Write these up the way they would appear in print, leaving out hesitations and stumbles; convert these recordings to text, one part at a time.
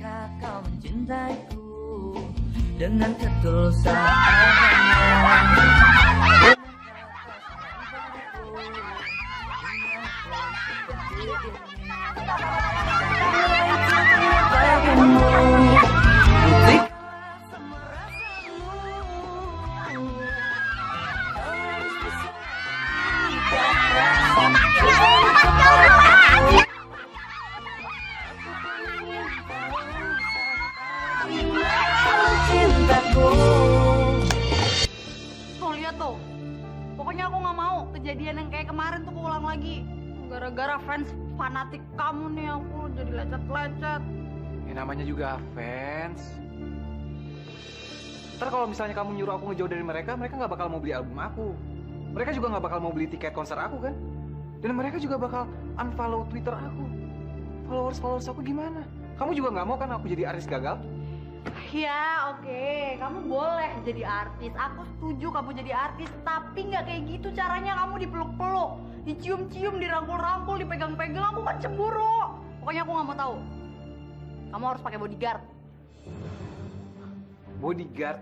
Benarkah kau mencintaiku dengan ketulusan adanya? Tuh lihat tuh, pokoknya aku nggak mau kejadian yang kayak kemarin tuh keulang lagi. Gara-gara fans fanatik kamu nih aku jadi lecet-lecet. Ya namanya juga fans. Ntar kalau misalnya kamu nyuruh aku ngejauh dari mereka, mereka nggak bakal mau beli album aku. Mereka juga nggak bakal mau beli tiket konser aku kan? Dan mereka juga bakal unfollow Twitter aku. Followers aku gimana? Kamu juga nggak mau kan aku jadi artis gagal? Ya oke, kamu boleh jadi artis. Aku setuju kamu jadi artis, tapi nggak kayak gitu caranya. Kamu dipeluk-peluk, dicium-cium, dirangkul-rangkul, dipegang-pegang. Aku kan cemburu. Pokoknya aku nggak mau tahu. Kamu harus pakai bodyguard. Bodyguard?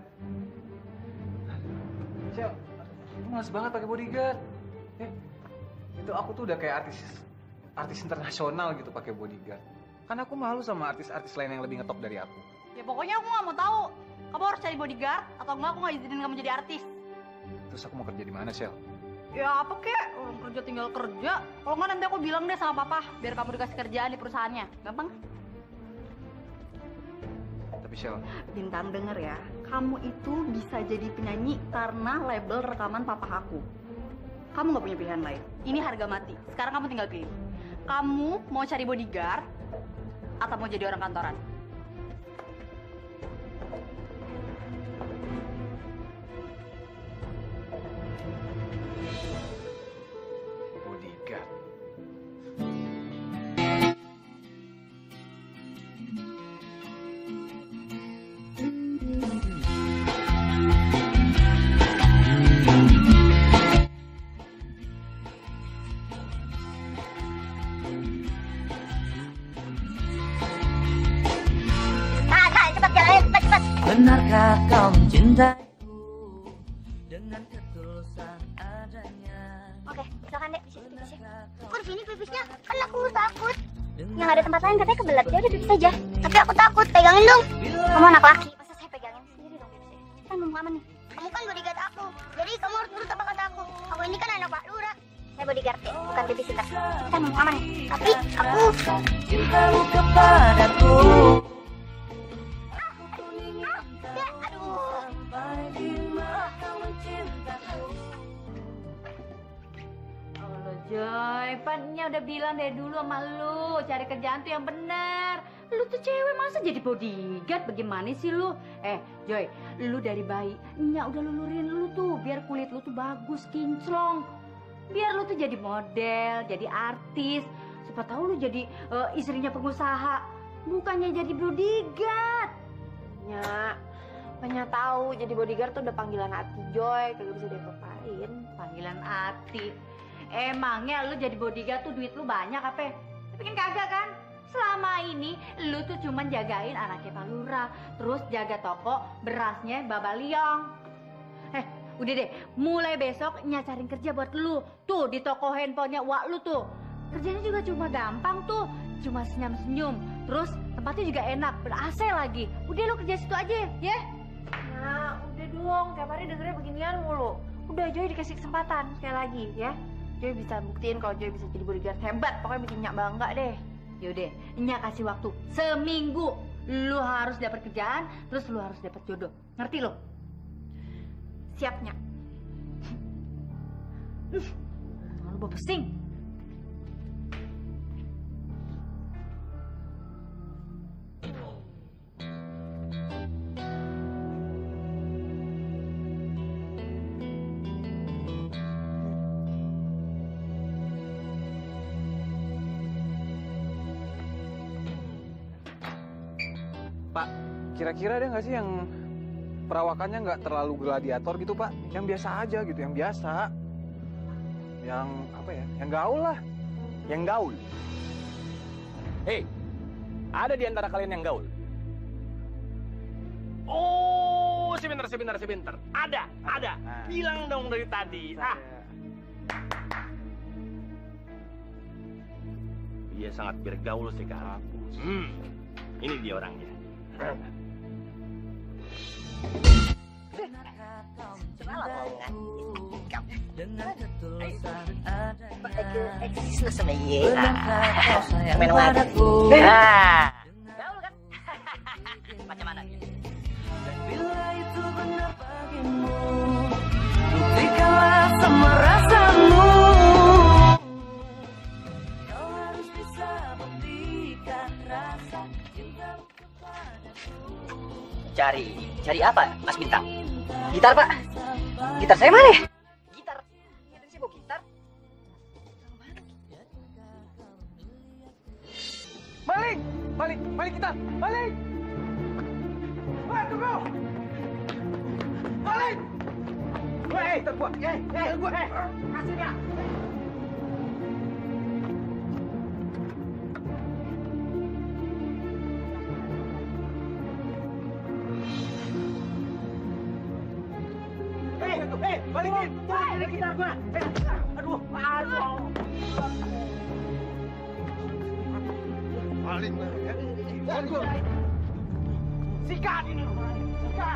Cel, aku males banget pakai bodyguard. Itu aku tuh udah kayak artis internasional gitu pakai bodyguard. Kan aku malu sama artis-artis lain yang lebih ngetop dari aku. Ya pokoknya aku nggak mau tahu. Kamu harus cari bodyguard atau enggak aku nggak izinin kamu jadi artis. Terus aku mau kerja di mana, Shell? Ya apa kek? Orang kerja tinggal kerja. Kalau nggak nanti aku bilang deh sama papa biar kamu dikasih kerjaan di perusahaannya. Gampang? Tapi Shell, Bintang denger ya, kamu itu bisa jadi penyanyi karena label rekaman papa aku. Kamu nggak punya pilihan lain. Ini harga mati. Sekarang kamu tinggal pilih. Kamu mau cari bodyguard atau mau jadi orang kantoran? bodyguard. Benarkah kau mencintaiku dengan ketulusan adanya? Oke, silakan dek, di situ pipisnya. Kok di sini pipisnya? Kan aku takut. Yang ada tempat lain katanya kebelat, ya udah pipis aja. Tapi aku takut, pegangin dong. Kamu anak laki, masa saya pegangin sendiri dong pipisnya? Kan belum aman nih. Kamu kan bodyguard aku, jadi kamu harus nurut apa kata aku. Aku ini kan anak Pak Lurah. Saya bodyguard deh, bukan babysitter. Kan belum aman nih. Tapi aku... Cintamu kepadaku. Joy, pannya udah bilang dari dulu sama lu, cari kerjaan tuh yang bener. Lu tuh cewek masa jadi bodyguard, bagaimana sih lu? Joy, lu dari bayi, Nya udah lulurin lu tuh, biar kulit lu tuh bagus, kinclong. Biar lu tuh jadi model, jadi artis. Siapa tahu lu jadi istrinya pengusaha, bukannya jadi bodyguard. Nya, banyak tahu jadi bodyguard tuh udah panggilan hati Joy, kagak bisa diapa-apain. Panggilan hati. Emangnya lu jadi bodyguard tuh duit lu banyak apa? Tapi kan kagak kan? Selama ini lu tuh cuman jagain anaknya Pak Lurah, terus jaga toko berasnya Baba Liong. Udah deh, mulai besok Nya cariin kerja buat lu. Tuh di toko handphonenya Wak lu tuh. Kerjanya juga cuma gampang tuh, cuma senyum-senyum. Terus tempatnya juga enak, ber-AC lagi. Udah lu kerja situ aja, ya? Nah, udah dong, tiap hari dengernya beginian mulu. Udah Joy dikasih kesempatan sekali lagi ya. Joy bisa buktiin kalau Joy bisa jadi bodyguard hebat. Pokoknya bikin Nya bangga deh. Yaudah, Nya kasih waktu seminggu. Lu harus dapat kerjaan, terus lu harus dapat jodoh. Ngerti lo? Siapnya. Lu bawa pusing. Pak, kira-kira ada nggak sih yang perawakannya nggak terlalu gladiator gitu, Pak? Yang biasa aja gitu, yang biasa. Yang apa ya? Yang gaul lah. Yang gaul. Hei, ada di antara kalian yang gaul? Oh, sebentar. Ada. Bilang dong dari tadi. Dia sangat bergaul sekali. Ini dia orangnya. Dengan ketulusan adanya. Benarkah kau sayang padaku? Macam mana? Dan bila itu benar bagimu, buktikanlah semua rasamu. Kau harus bisa buktikan rasa cintamu kepadaku. Cari apa, Mas Bintang? Gitar, Pak. Gitar saya mana? Gitar. Tadi saya bawa gitar. Balik kita, balik. Wah, tunggu. Balik. Gitar gua. Gitar gua. Kasih dia. Balikin. Gitar gua. Aduh. Balik. Gitar gua. Sikat ini. Sikat.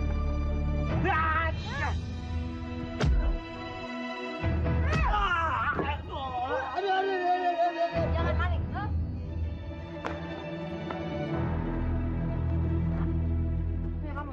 Jangan maling, huh? Nih kamu.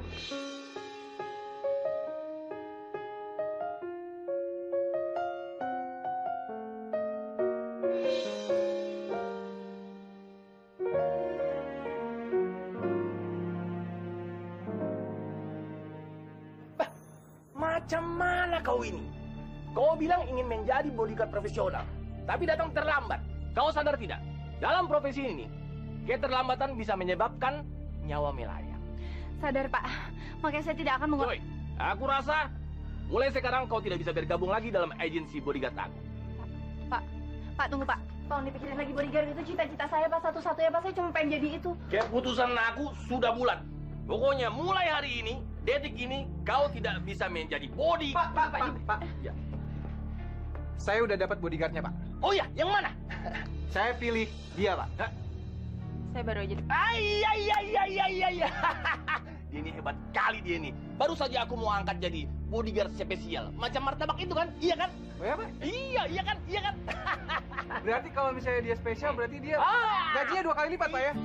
Macam mana kau ini? Kau bilang ingin menjadi bodyguard profesional, tapi datang terlambat. Kau sadar tidak? Dalam profesi ini, keterlambatan bisa menyebabkan nyawa melayang. Sadar, Pak. Makanya saya tidak akan Joy, aku rasa mulai sekarang kau tidak bisa bergabung lagi dalam agensi bodyguard aku. Pak, tunggu, Pak. Tolong dipikirin lagi bodyguard itu cita-cita saya, Pak. Satu-satunya, Pak. Saya cuma pengen jadi itu. Keputusan aku sudah bulat. Pokoknya mulai hari ini, detik ini, kau tidak bisa menjadi body. Pak. Ya. Saya udah dapat bodyguardnya, Pak. Oh ya, yang mana? Saya pilih dia, Pak. Saya baru aja. Iya. Dia ini hebat kali dia ini. Baru saja aku mau angkat jadi bodyguard spesial. Macam martabak itu kan? Iya kan? Oh ya, Pak? Iya kan? Berarti kalau misalnya dia spesial, berarti dia gajinya 2 kali lipat, Pak ya?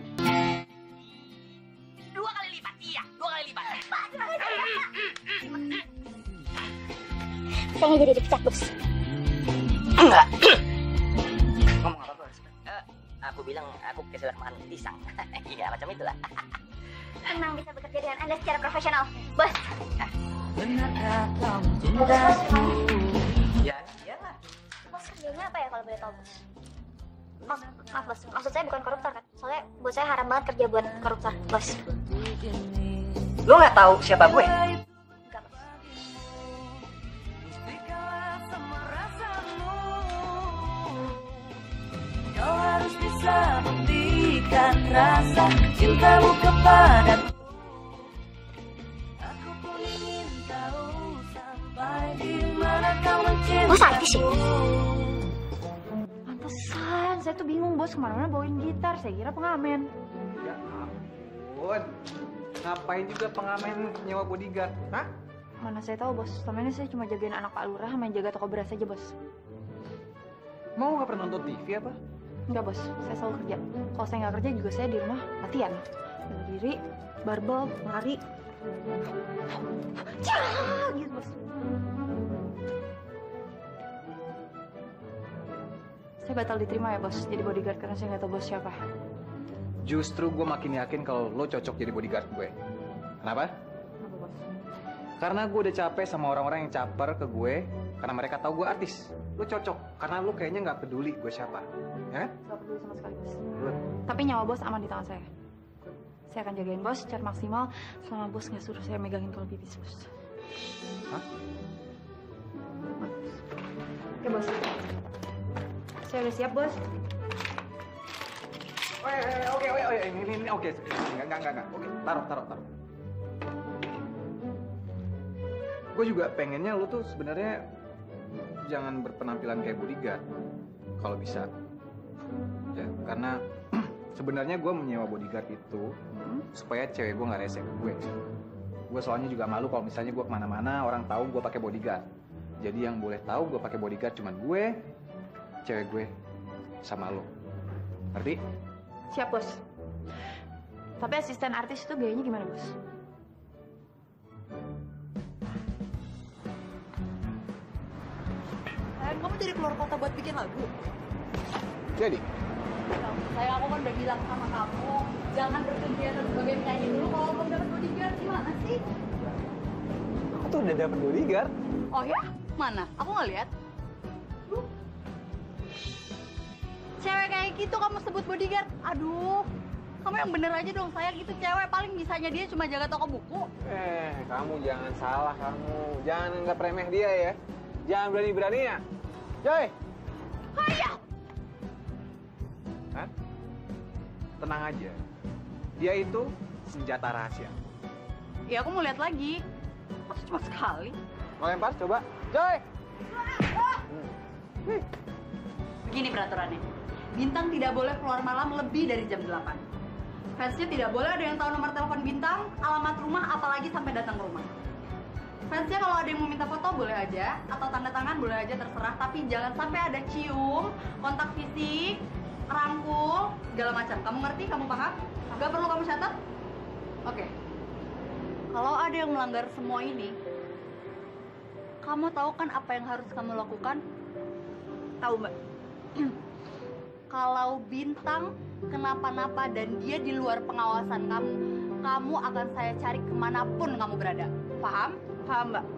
2 kali lipat. Iya, 2 kali lipat. Saya nggak jadi dipecat, Bos. Enggak. Ngomong apa, Bos? Aku bilang aku keselak makan pisang. Iya, macam itulah. Senang bisa bekerja dengan Anda secara profesional, Bos. Benarkah kau mencintaku? Ya, iyalah. Bos kerjanya apa ya kalau boleh tahu, Bos? Maaf, Bos. Maksud saya bukan koruptor kan? Soalnya buat saya haram banget kerja buat koruptor, Bos. Lu nggak tahu siapa gue? Enggak, Bos. Buktikanlah semua rasamu. Kau harus bisa buktikan rasa cintamu kepadaku. Aku pun ingin tahu sampai di mana kau mencintaiku. Bos artis ya? Pantesan, saya tuh bingung, Bos. Kemana-mana bawain gitar. Saya kira pengamen. Ya ampun. Ngapain juga pengamen nyewa bodyguard? Hah? Mana saya tahu, Bos. Selama ini saya cuma jagain anak Pak Lurah sama yang jaga toko beras aja, Bos. Mau nggak pernah nonton TV apa? Enggak, Bos. Saya selalu kerja. Kalau saya nggak kerja juga saya di rumah latihan. Bela diri, barbel, lari. Gitu, Bos. Saya batal diterima ya, Bos. Jadi bodyguard karena saya nggak tahu Bos siapa. Justru gue makin yakin kalau lo cocok jadi bodyguard gue. Kenapa? Kenapa, Bos? Karena gue udah capek sama orang-orang yang caper ke gue karena mereka tahu gue artis. Lo cocok karena lo kayaknya nggak peduli gue siapa, ya kan? Gak peduli sama sekali, Bos. Good. Tapi nyawa Bos aman di tangan saya. Saya akan jagain Bos secara maksimal selama Bos nggak suruh saya megangin kalau pipis, Bos. Hah? Oke, Bos. Saya udah siap, Bos. Oke, ini, oke. Enggak. Oke, taruh. gue juga pengennya lu tuh sebenarnya jangan berpenampilan kayak bodyguard kalau bisa. Ya, karena sebenarnya gue menyewa bodyguard itu supaya cewek gue nggak rese ke gue. Gue soalnya juga malu kalau misalnya gue kemana-mana orang tahu gue pakai bodyguard. Jadi yang boleh tahu gue pakai bodyguard cuman gue, cewek gue, sama lo. Ngerti? Siap, Bos. Tapi asisten artis itu gayanya gimana, Bos? Kamu jadi keluar kota buat bikin lagu? Jadi? Saya aku kan udah bilang sama kamu, jangan berkegiatan sebagai penyanyi dulu kalau belum dapat bodyguard. Gimana sih? Aku tuh udah dapet bodyguard. Oh ya? Mana? Aku nggak lihat. Cewek kayak gitu kamu sebut bodyguard? Aduh, kamu yang bener aja dong, sayang. Itu cewek paling bisanya dia cuma jaga toko buku. Kamu jangan salah kamu. Jangan anggap remeh dia ya. Jangan berani-berani ya. Joy! Hayat! Hah? Tenang aja. Dia itu senjata rahasia. Ya aku mau lihat lagi. Masa cuma sekali? Mau lempar? Coba. Joy! Begini peraturannya. Bintang tidak boleh keluar malam lebih dari jam 8. Fansnya tidak boleh ada yang tahu nomor telepon Bintang, alamat rumah, apalagi sampai datang ke rumah. Fansnya kalau ada yang mau minta foto boleh aja, atau tanda tangan boleh aja, terserah. Tapi jangan sampai ada cium, kontak fisik, rangkul, segala macam. Kamu ngerti? Kamu paham? Gak perlu kamu catat? Oke. Kalau ada yang melanggar semua ini, kamu tahu kan apa yang harus kamu lakukan? Tahu, Mbak? Kalau Bintang kenapa-napa dan dia di luar pengawasan kamu, kamu akan saya cari kemanapun kamu berada. Paham? Paham, Mbak?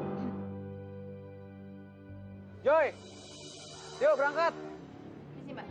Joy! Yuk berangkat! Misi, Mbak.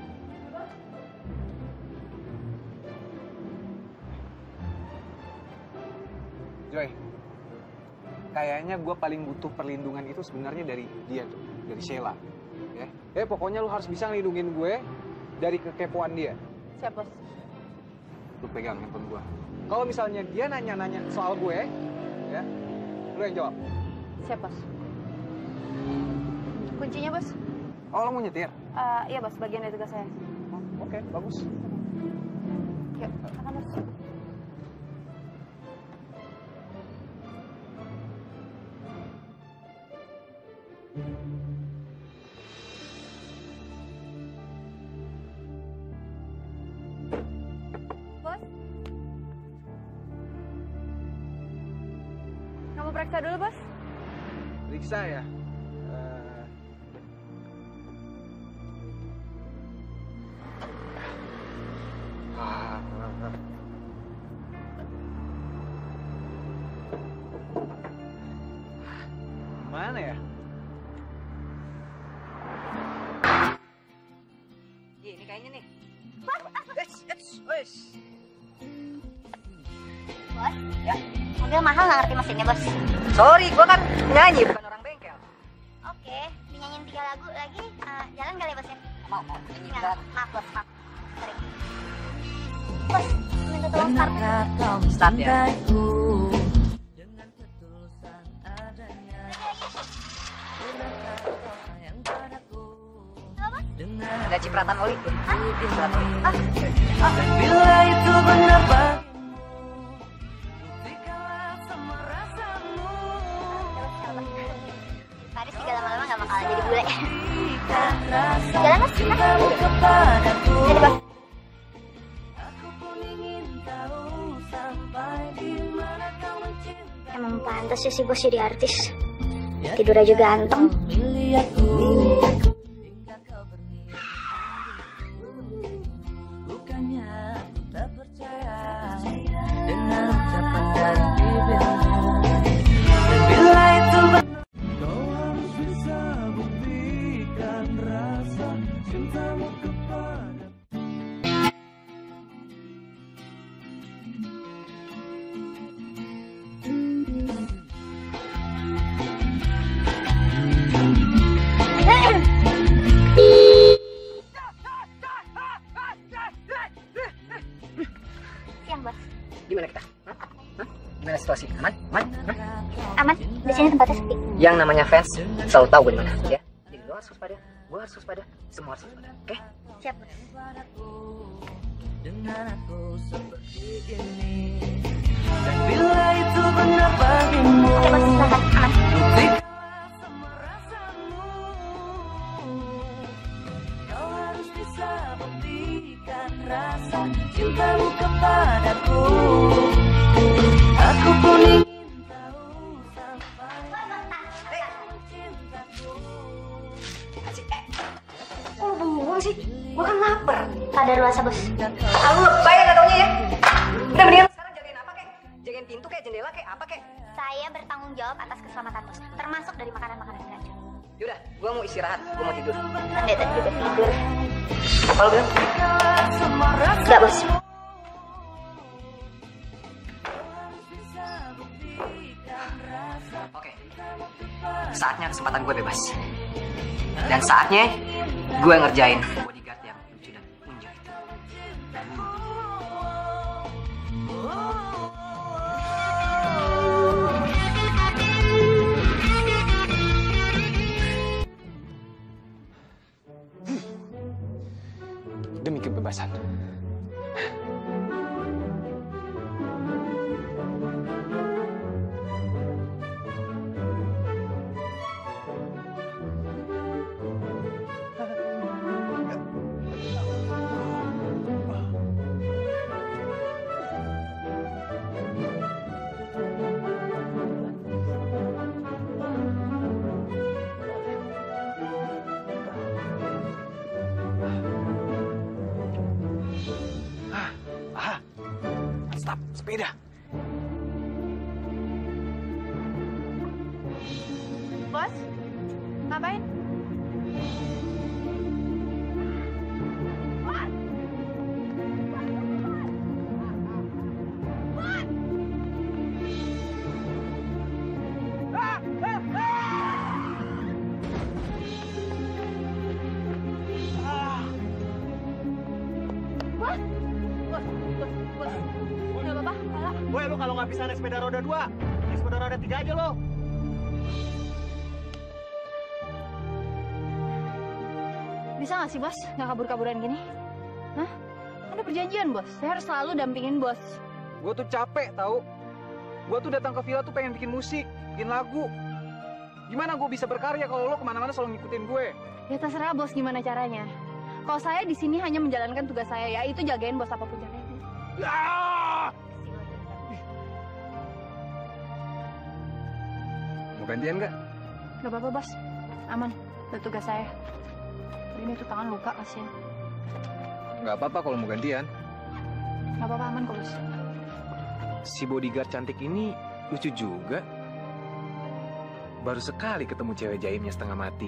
Joy, kayaknya gue paling butuh perlindungan itu sebenarnya dari dia tuh, dari Sheila. Ya, pokoknya lu harus bisa ngelindungin gue dari kekepoan dia. Siap, Bos. Lu pegang handphone gue. Kalau misalnya dia nanya-nanya soal gue, ya, lu yang jawab. Siap, Bos. Kuncinya, Bos? Oh, lu mau nyetir? Iya, Bos. Bagian dari tugas saya. Oke, bagus. Yuk, makan, Bos. Bos? Kamu periksa dulu, Bos? Periksa ya? Mana ya? Ini kayaknya nih. Bos, Ya. mobil mahal nggak ngerti mesinnya, Bos. Sorry, gua kan nyanyi bukan orang bengkel. Oke, dinyanyiin 3 lagu lagi. Jalan kali ya, Bos ya? Mau nyanyi Nggak, berat. maaf, Bos, maaf. Sorry. Bos, minta tolong start. Start ya. Ada cipratan oli. Cipratan oli. Bila itu benar Paris juga lama-lama nggak bakal jadi bule. Jalan, Mas. Jadi, Bos. Emang pantas sih si Bos jadi artis. Tidurnya juga ganteng. Siang, Bos. Gimana kita? Gimana situasi? Aman? Aman? Aman, di sini tempatnya sepi. Yang namanya fans selalu tahu gue di mana, ya. Jadi lo harus waspada, gue harus waspada, semua harus waspada. Oke? Siap. Bila itu benar bagimu, Oke, bos, silakan. Aman. kau harus bisa buktikan rasa cintamu kepadaku. Aku pun ingin tahu sampai cintaku. Kok lu bengong sih? Gua kan lapar. Sadar luasa, bos. Aku lebay gak taunya ya. Udah mendingan sekarang jagain apa kek? Jagain pintu kek, jendela kek, apa kek? Saya bertanggung jawab atas keselamatan bos, termasuk dari makanan-makanan beracun. Yaudah, gue mau istirahat, gue mau tidur. Kan dia tadi juga tidur. Apa lo bilang? Enggak, bos. Oke. Saatnya kesempatan gue bebas. Dan saatnya gue ngerjain bodyguard yang lucu dan unjuk itu. Demi kebebasan. Stop, sepeda. Bos, ngapain? Boy, lu kalau nggak bisa naik sepeda roda 2, naik sepeda roda 3 aja lo. Bisa nggak sih bos, nggak kabur-kaburan gini? Hah? Ada perjanjian bos, saya harus selalu dampingin bos. Gue tuh capek tahu. Gue tuh datang ke villa tuh pengen bikin musik, bikin lagu. Gimana gue bisa berkarya kalau lo kemana-mana selalu ngikutin gue? Ya terserah bos gimana caranya. Kalau saya di sini hanya menjalankan tugas saya, yaitu jagain bos apapun caranya. Mau gantian nggak? Gak apa-apa bos, aman. Itu tugas saya. Ini tuh tangan luka kasihan. Nggak apa-apa kalau mau gantian. Gak apa-apa aman kok bos. Si bodyguard cantik ini lucu juga. Baru sekali ketemu cewek jaimnya setengah mati.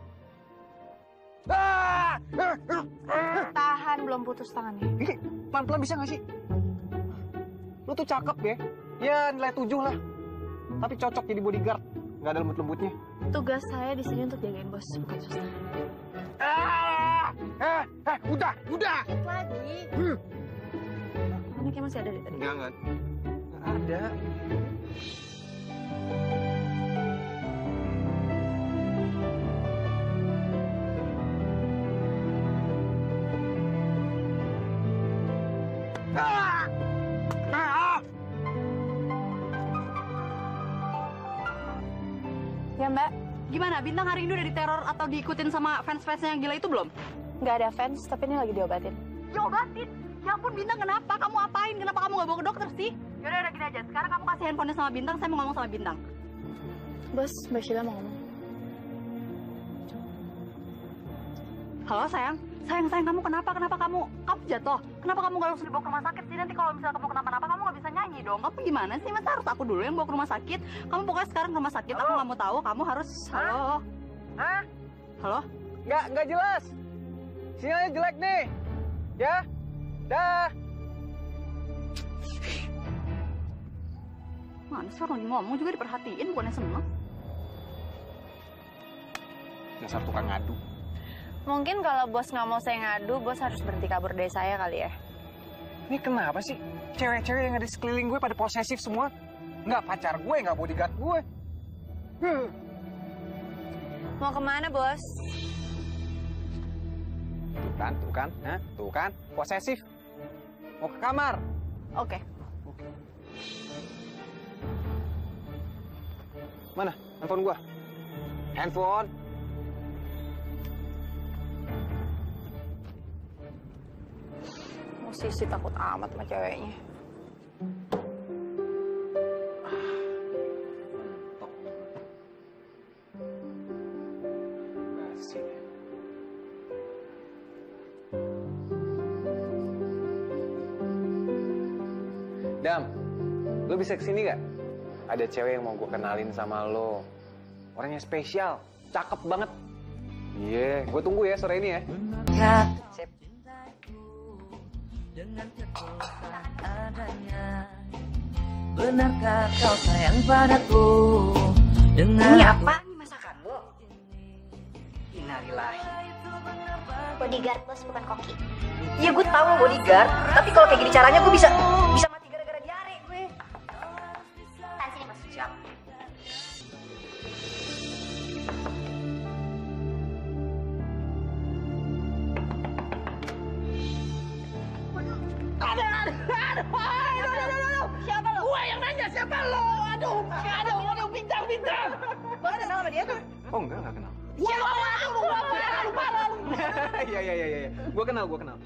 Tahan, belum putus tangannya. Pelan-pelan bisa nggak sih? Lu tuh cakep ya. Ya nilai 7 lah. Tapi cocok jadi bodyguard. Nggak ada lembut-lembutnya. Tugas saya di sini untuk jagain bos, bukan susah. Udah. Lagi. Anaknya masih ada di tadi. Nggak ada. Ya mbak, Gimana, Bintang hari ini udah diteror atau diikutin sama fans-fansnya yang gila itu belum? nggak ada fans, tapi ini lagi diobatin. Diobatin? Ya ampun Bintang, kenapa? Kamu apain? Kenapa kamu gak bawa ke dokter sih? Yaudah, udah gini aja. Sekarang kamu kasih handphonenya sama Bintang, saya mau ngomong sama Bintang. Bos, Mbak Sheila mau ngomong. Halo sayang, sayang kamu kenapa? Kenapa kamu jatuh? Kenapa kamu gak langsung dibawa ke rumah sakit sih? Nanti kalau misalnya kamu kenapa-napa kamu gak bisa nyanyi dong. Kamu gimana sih? Masa harus aku dulu yang bawa ke rumah sakit? Kamu pokoknya sekarang ke rumah sakit. Aku gak mau tahu. Kamu harus. Halo. Hah? Halo. Nggak jelas. Sinyalnya jelek nih. Ya? Dah. Mana sih orang ngomong juga diperhatiin, bukannya seneng. Dasar tukang ngadu. Mungkin kalau bos nggak mau saya ngadu, bos harus berhenti kabur dari saya kali ya. Ini kenapa sih? Cewek-cewek yang ada di sekeliling gue pada posesif semua. Nggak pacar gue, nggak bodyguard gue. Mau kemana, Bos? Tuh kan, posesif. Mau ke kamar. Oke. Mana? Handphone gua. Handphone. Musisi takut amat sama ceweknya. Dam, lo bisa kesini gak? Ada cewek yang mau gue kenalin sama lo. Orangnya spesial, cakep banget. Iya, gue tunggu ya sore ini ya. Sip. Benarkah kau sayang padaku? Ini apa? Ini masakan lo? Innalillahi. Bodyguard bos, bukan koki. Iya gue tahu bodyguard, tapi kalau kayak gini caranya gue bisa mati gara-gara diare gue. Tahan sini bos. Siap. Siapa lo? Gue yang nanya siapa lo? Aduh, bintang. Lo kenal sama dia tuh? Oh enggak kenal. Siapa? Aduh, lu parah lu. Iya. Gue kenal.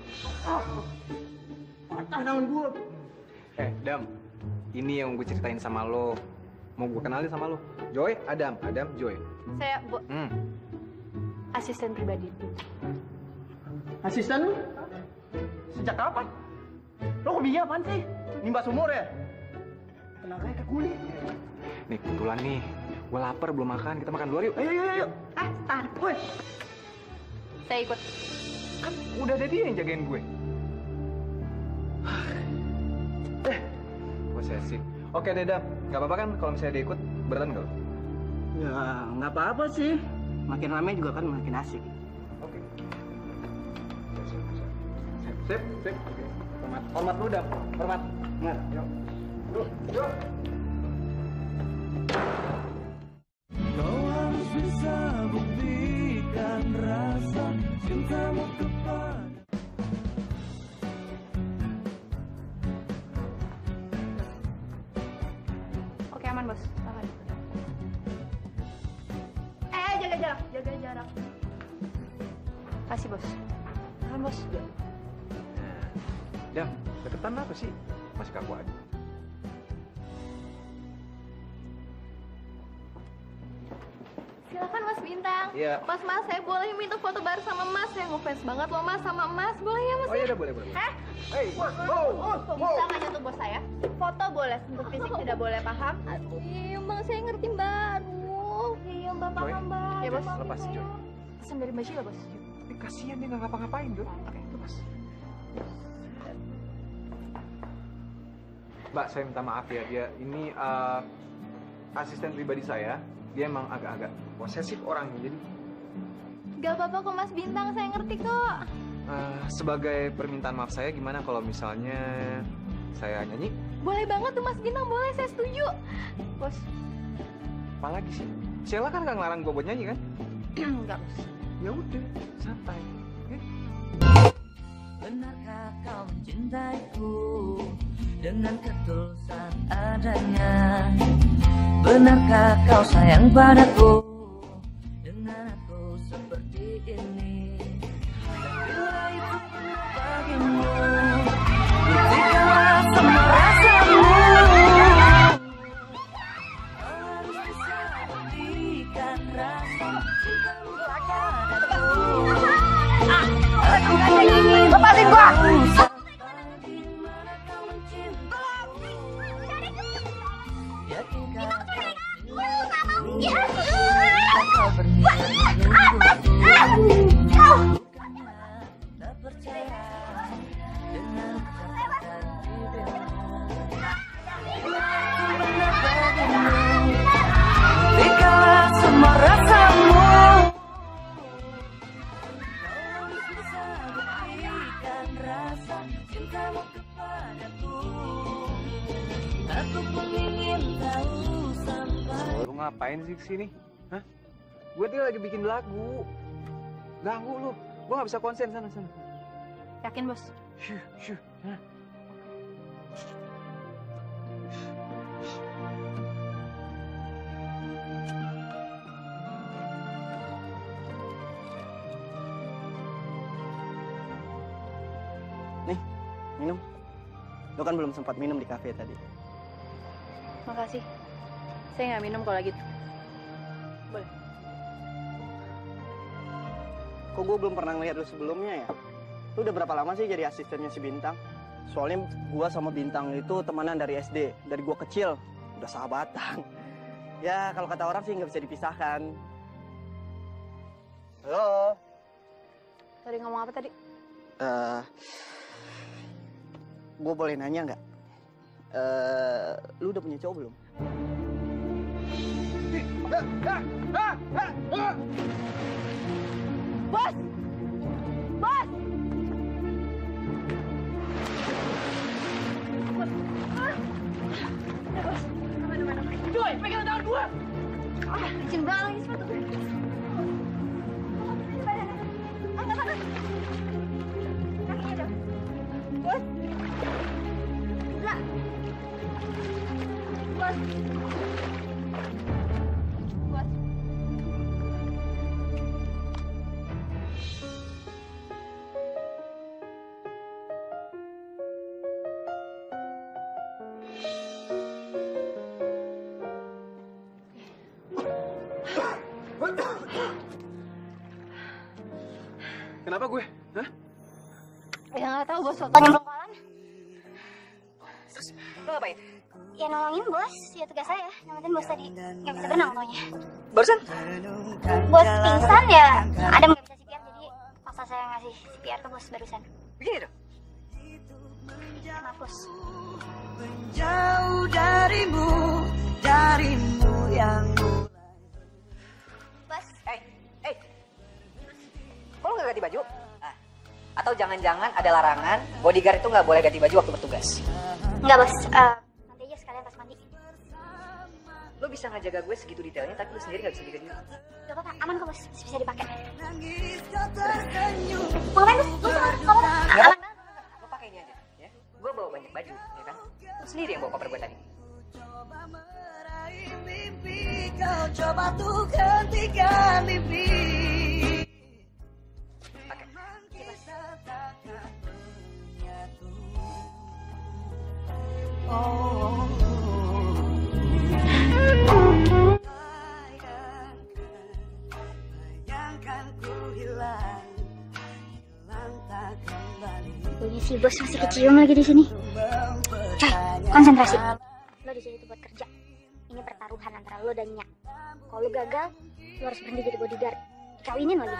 Tangan gue. Dam, ini yang gue ceritain sama lo. Mau gue kenalin sama lo. Joy, Adam, Joy. Saya asisten pribadi. Asisten lu? Sejak kapan? Lo hobinya apaan sih? Nimba sumur ya? Kenapa kayak kulit? Nih kebetulan nih, gue lapar belum makan. Kita makan luar yuk. Ayo. Tahan. Woi, Saya ikut. Kan udah ada dia yang jagain gue. Posesif. Oke deh Dam, gak apa-apa kan kalau misalnya dia ikut, beneran gak lo? ya nggak apa-apa sih. Makin rame juga kan makin asik. Oke. Sip. Oke. Hormat lu Dam, hormat. Yuk. Kau harus bisa buktikan rasa cintamu kepada. Oke, aman, Bos. Aman. Jaga jarak. Kasih, Bos. Aman, Bos. Dam, deketan apa sih? Masih kaku aja. Silakan Mas Bintang. Iya. Mas, saya boleh minta foto bareng sama Mas. Saya ngefans banget loh Mas sama Mas. Boleh ya Mas? Oh iya, boleh. Hah? Hey, Bisa nggak nyentuh bos saya? Foto boleh, sentuh fisik tidak boleh, paham? Aduh, iya Mbak, saya ngerti Mbak. Aduh, iya Mbak, Joy, paham Mbak. Ya Bos. lepas Joy. Pesan dari Mbak Sheila Bos. Tapi kasihan dia nggak ngapa-ngapain Joy. Oke. Lepas. Mbak, saya minta maaf ya, dia ini asisten pribadi saya. Dia emang agak-agak posesif orangnya, jadi Gak apa-apa kok Mas Bintang, saya ngerti kok. sebagai permintaan maaf saya, gimana kalau misalnya saya nyanyi? Boleh banget tuh Mas Bintang, boleh, saya setuju. Bos. Apalagi sih? Sheila kan nggak ngelarang gue buat nyanyi kan? Enggak Bos. Ya udah, santai. Oke? Benarkah kau mencintaiku dengan ketulusan adanya? Benarkah kau sayang padaku dengan aku seperti ini? Bila itu benar bagimu, buktikanlah semua rasamu. Kau harus bisa buktikan rasa cintamu padaku. Lepasin gua! Yakinkah kau Nggak mau. Ya. ngapain sih kesini? Hah? Gue dia lagi bikin lagu. Ganggu lu. Gue nggak bisa konsen sana. Yakin, Bos? Syuh. Hah? Nih, minum. Lo kan belum sempat minum di kafe tadi. Makasih. Saya nggak minum kalau gitu. Boleh. Kok gue belum pernah ngeliat lo sebelumnya ya? Lo udah berapa lama sih jadi asistennya si Bintang? Soalnya gue sama Bintang itu temenan dari SD. Dari gue kecil, udah sahabatan. Ya, kalau kata orang sih nggak bisa dipisahkan. Halo? Tadi ngomong apa tadi? Gue boleh nanya nggak? Lu udah punya cowok belum? Bos! Bos! Joy, pegang tangan gua! Licin banget lagi sepatu gue. Angkat. Kakinya dong. Bos. Lah. Bos. Bos. Kenapa gue? Hah? Ya nggak tahu, Bos. Tanya bongkalan. Lo ngapain? Ya nolongin bos, ya tugas saya. Nyelamatin bos tadi. Nggak bisa berenang taunya. Barusan? Bos pingsan ya, Adam nggak bisa CPR jadi paksa saya ngasih CPR ke bos barusan. Begini dong. Maaf bos. Menjauh darimu yang Bos, Kok lo nggak ganti baju? Atau jangan-jangan ada larangan bodyguard itu nggak boleh ganti baju waktu bertugas? nggak bos. Nanti aja sekalian pas mandi. Lo bisa ngejaga gue segitu detailnya, tapi lo sendiri nggak bisa jaga diri. Gak apa-apa, aman kok bos, bisa dipakai. Mau ngapain bos? Bos, aman banget. Lo pakai ini aja, ya. Gue bawa banyak baju, ya kan? Lo sendiri yang bawa koper gue tadi. kau coba tuh hentikan mimpi. Punya si bos masih kecium lagi di sini. Coy, konsentrasi. Lo di sini tuh buat kerja. Ini pertaruhan antara lo dan Nyak. Kalau lo gagal, lo harus berhenti jadi bodyguard. Dikawinin lagi.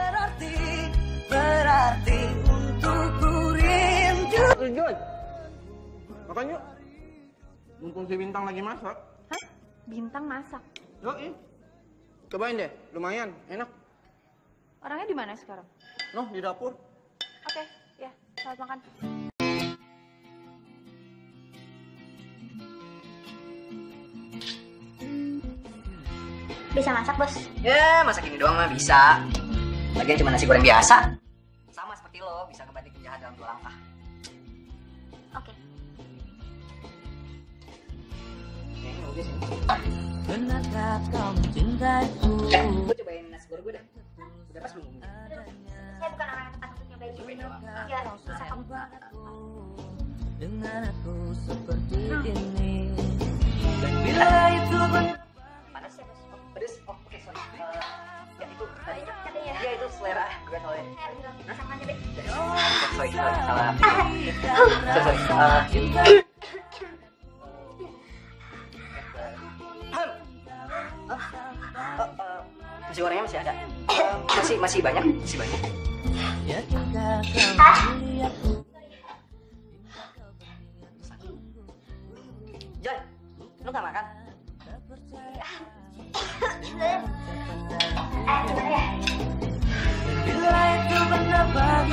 Berarti untukku rindu. Joy, makan yuk. Mumpung si Bintang lagi masak. Hah? Bintang masak? Yoi. Cobain deh, lumayan, enak. Orangnya di mana sekarang? Noh, di dapur. Oke, ya, selamat makan. Bisa masak bos? Ya, masak ini doang mah bisa. Lagian cuma nasi goreng biasa. Sama seperti lo, bisa ngebanding penjahat dalam 2 langkah. Oke. Kayaknya udah sih. Benarkah kau mencintaiku? Gue cobain nasi goreng gue dah. Udah pas belum? Saya bukan orang yang tepat untuk nyobain ini. Ya, bisa kamu. Dengan aku seperti ini. Dan bila itu Panas ya, Bos? Oh, pedes? Oh, oke, sorry. Ya, itu tadi. Katanya. Iya, itu selera gue soalnya. Saya bilang sama aja deh. Sorry, salah. Sorry. Nasi gorengnya masih ada. Masih banyak, masih banyak. Joy, lu gak makan? Gimana ya? bila itu benar bagi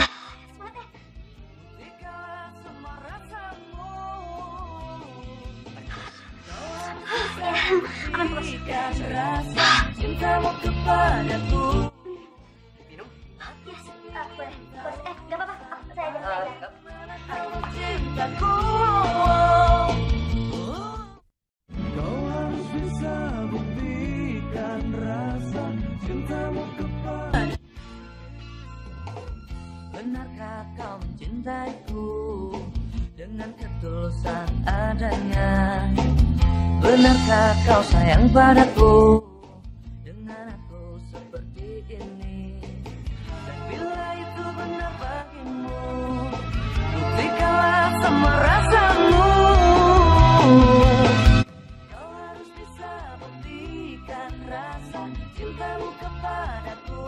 Aman bos. Cintamu kepadaku. Minum? Yes, boleh. Bos, nggak apa-apa. Saya aja. Cintaku. Kau harus bisa buktikan rasa cintamu kepada. Benarkah kau mencintaiku dengan ketulusan adanya? Benarkah kau sayang padaku dengan aku seperti ini? Dan bila itu benar bagimu, buktikanlah semua rasamu. Kau harus bisa buktikan rasa cintamu kepadaku.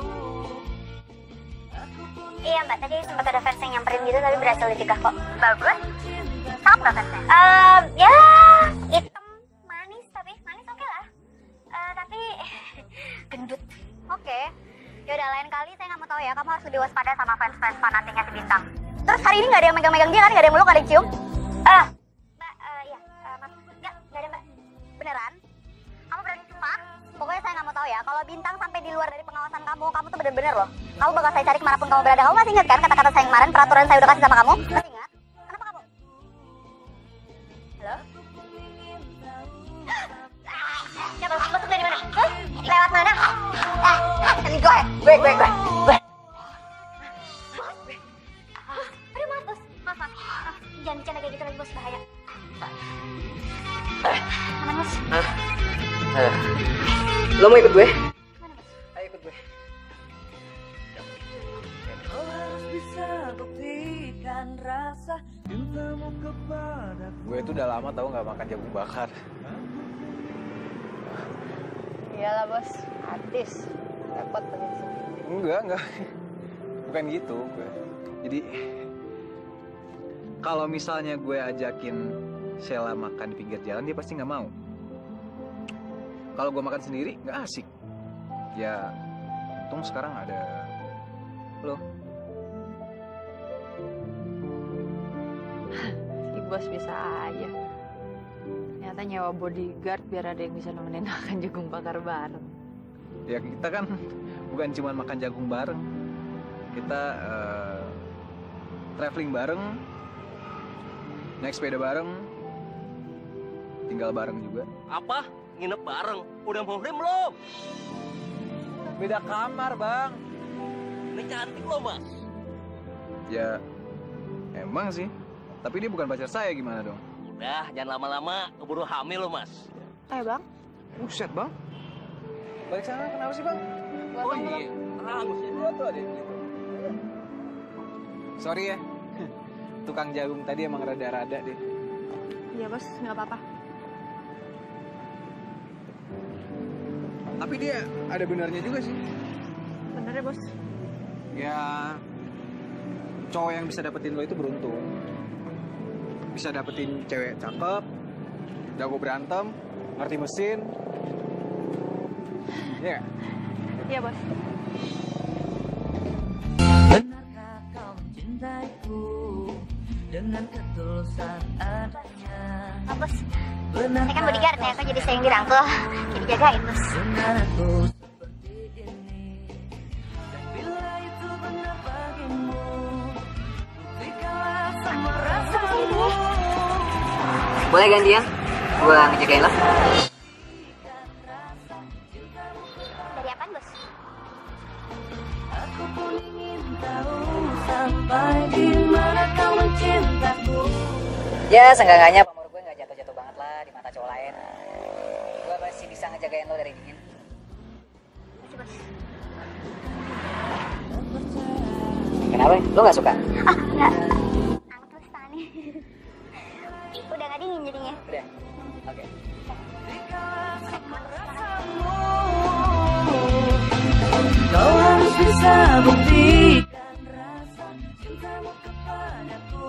Iya mbak, tadi sempat ada fans yang nyamperin gitu tapi berhasil dicegah kok. Bagus. Cakep gak fansnya? Ya hitam, manis tapi manis oke lah. Tapi gendut. Oke. Yaudah lain kali saya nggak mau tahu ya. Kamu harus lebih waspada sama fans-fans fanatiknya si Bintang. Terus hari ini nggak ada yang megang-megang dia kan? Nggak ada yang meluk, nggak ada yang cium? Mbak, iya, mas, nggak ada mbak. Beneran? Kamu berani sumpah? Pokoknya saya nggak mau tahu ya. Kalau Bintang sampai di luar dari pengawasan kamu tuh bener-bener loh. Kamu bakal saya cari kemanapun kamu berada. Kamu masih ingat kan kata-kata saya kemarin? Peraturan saya udah kasih sama kamu? Masih ingat? Kenapa kamu? Halo? Siapa? Masuk dari mana? Lewat mana? Ini gue. Aduh maaf bos. Maaf. Jangan bercanda kayak gitu lagi bos, bahaya. Aman bos. Lo mau ikut gue? Mana bos? Ayo ikut gue. Kau harus bisa buktikan rasa cintamu kepadaku. Gue tuh udah lama tahu nggak makan jagung bakar. Iyalah bos, artis. Repot banget sih. Enggak. Bukan gitu gue. Jadi kalau misalnya gue ajakin Sheila makan di pinggir jalan, dia pasti nggak mau. Kalau gue makan sendiri nggak asik. Ya, untung sekarang ada lo. Si bos bisa aja. Ternyata nyewa bodyguard biar ada yang bisa nemenin makan jagung bakar bareng. Ya kita kan bukan cuma makan jagung bareng. Kita traveling bareng, naik sepeda bareng, tinggal bareng juga. Apa? Nginep bareng? Udah muhrim belum? Beda kamar, Bang. Ini cantik loh, Mas. Ya, emang sih. Tapi dia bukan pacar saya, gimana dong? Udah, jangan lama-lama. Keburu hamil loh, Mas. Ayo bang. Buset, Bang. Balik sana, kenapa sih, Bang? Oh iya, ragus ya. Tuh ada yang gitu. Sorry ya. Tukang jagung tadi emang rada-rada deh. Iya bos, nggak apa-apa. Tapi dia ada benarnya juga sih. Bener ya bos. Ya, cowok yang bisa dapetin lo itu beruntung. Bisa dapetin cewek cakep, jago berantem, ngerti mesin. Iya nggak? Iya bos. Benarkah kau mencintaiku dengan ketulusan adanya? Oh, bos. Ini kan bodyguard ya, kok jadi saya yang dirangkul. Jadi jagain bos. Dengan aku seperti ini. Dan bila itu benar bagimu, buktikanlah semua rasamu. Boleh gantian? Gua ngejagain lo. Dari apaan bos? Aku pun ingin tahu sampai di mana kau mencintaku. Ya, seenggak-enggaknya pamor gue nggak jatuh-jatuh banget lah di mata cowok lain. Gue masih bisa ngejagain lo dari dingin. Masih bos. Kenapa? Lo nggak suka? Ah, enggak. Anget bos tangannya. Udah nggak dingin jadinya. Udah. Oke. Kau harus bisa buktikan rasa cintamu kepadaku.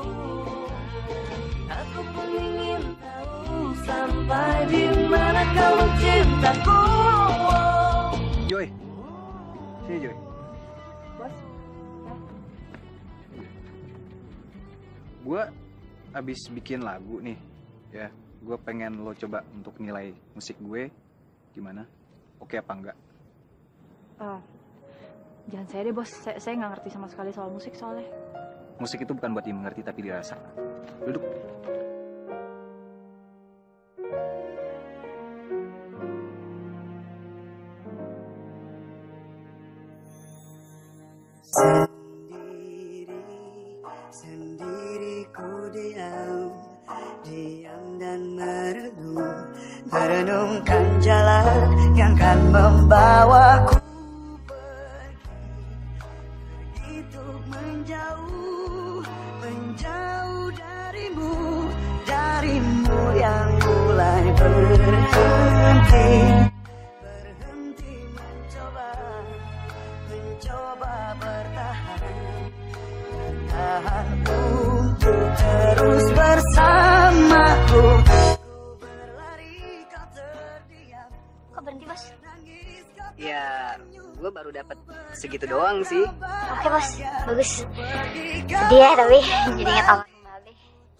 Aku pun ingin tahu sampai di mana kau mencintaku. Joy. Sini, Joy. Bos. Gue abis bikin lagu nih. Ya, gue pengen lo coba untuk nilai musik gue Gimana? Oke apa enggak? Jangan saya deh bos, saya nggak ngerti sama sekali soal musik soalnya. Musik itu bukan buat dimengerti tapi dirasa. Duduk. Sendiri ku diam dan merenungkan jalan yang kan membawaku pergi untuk menjauh darimu yang mulai berhenti mencoba bertahan untuk terus bersamaku. Kok berhenti bos? Ya, gue baru dapat segitu doang sih. Oke bos, bagus. Sedih ya tapi jadi ingat almarhum Babe.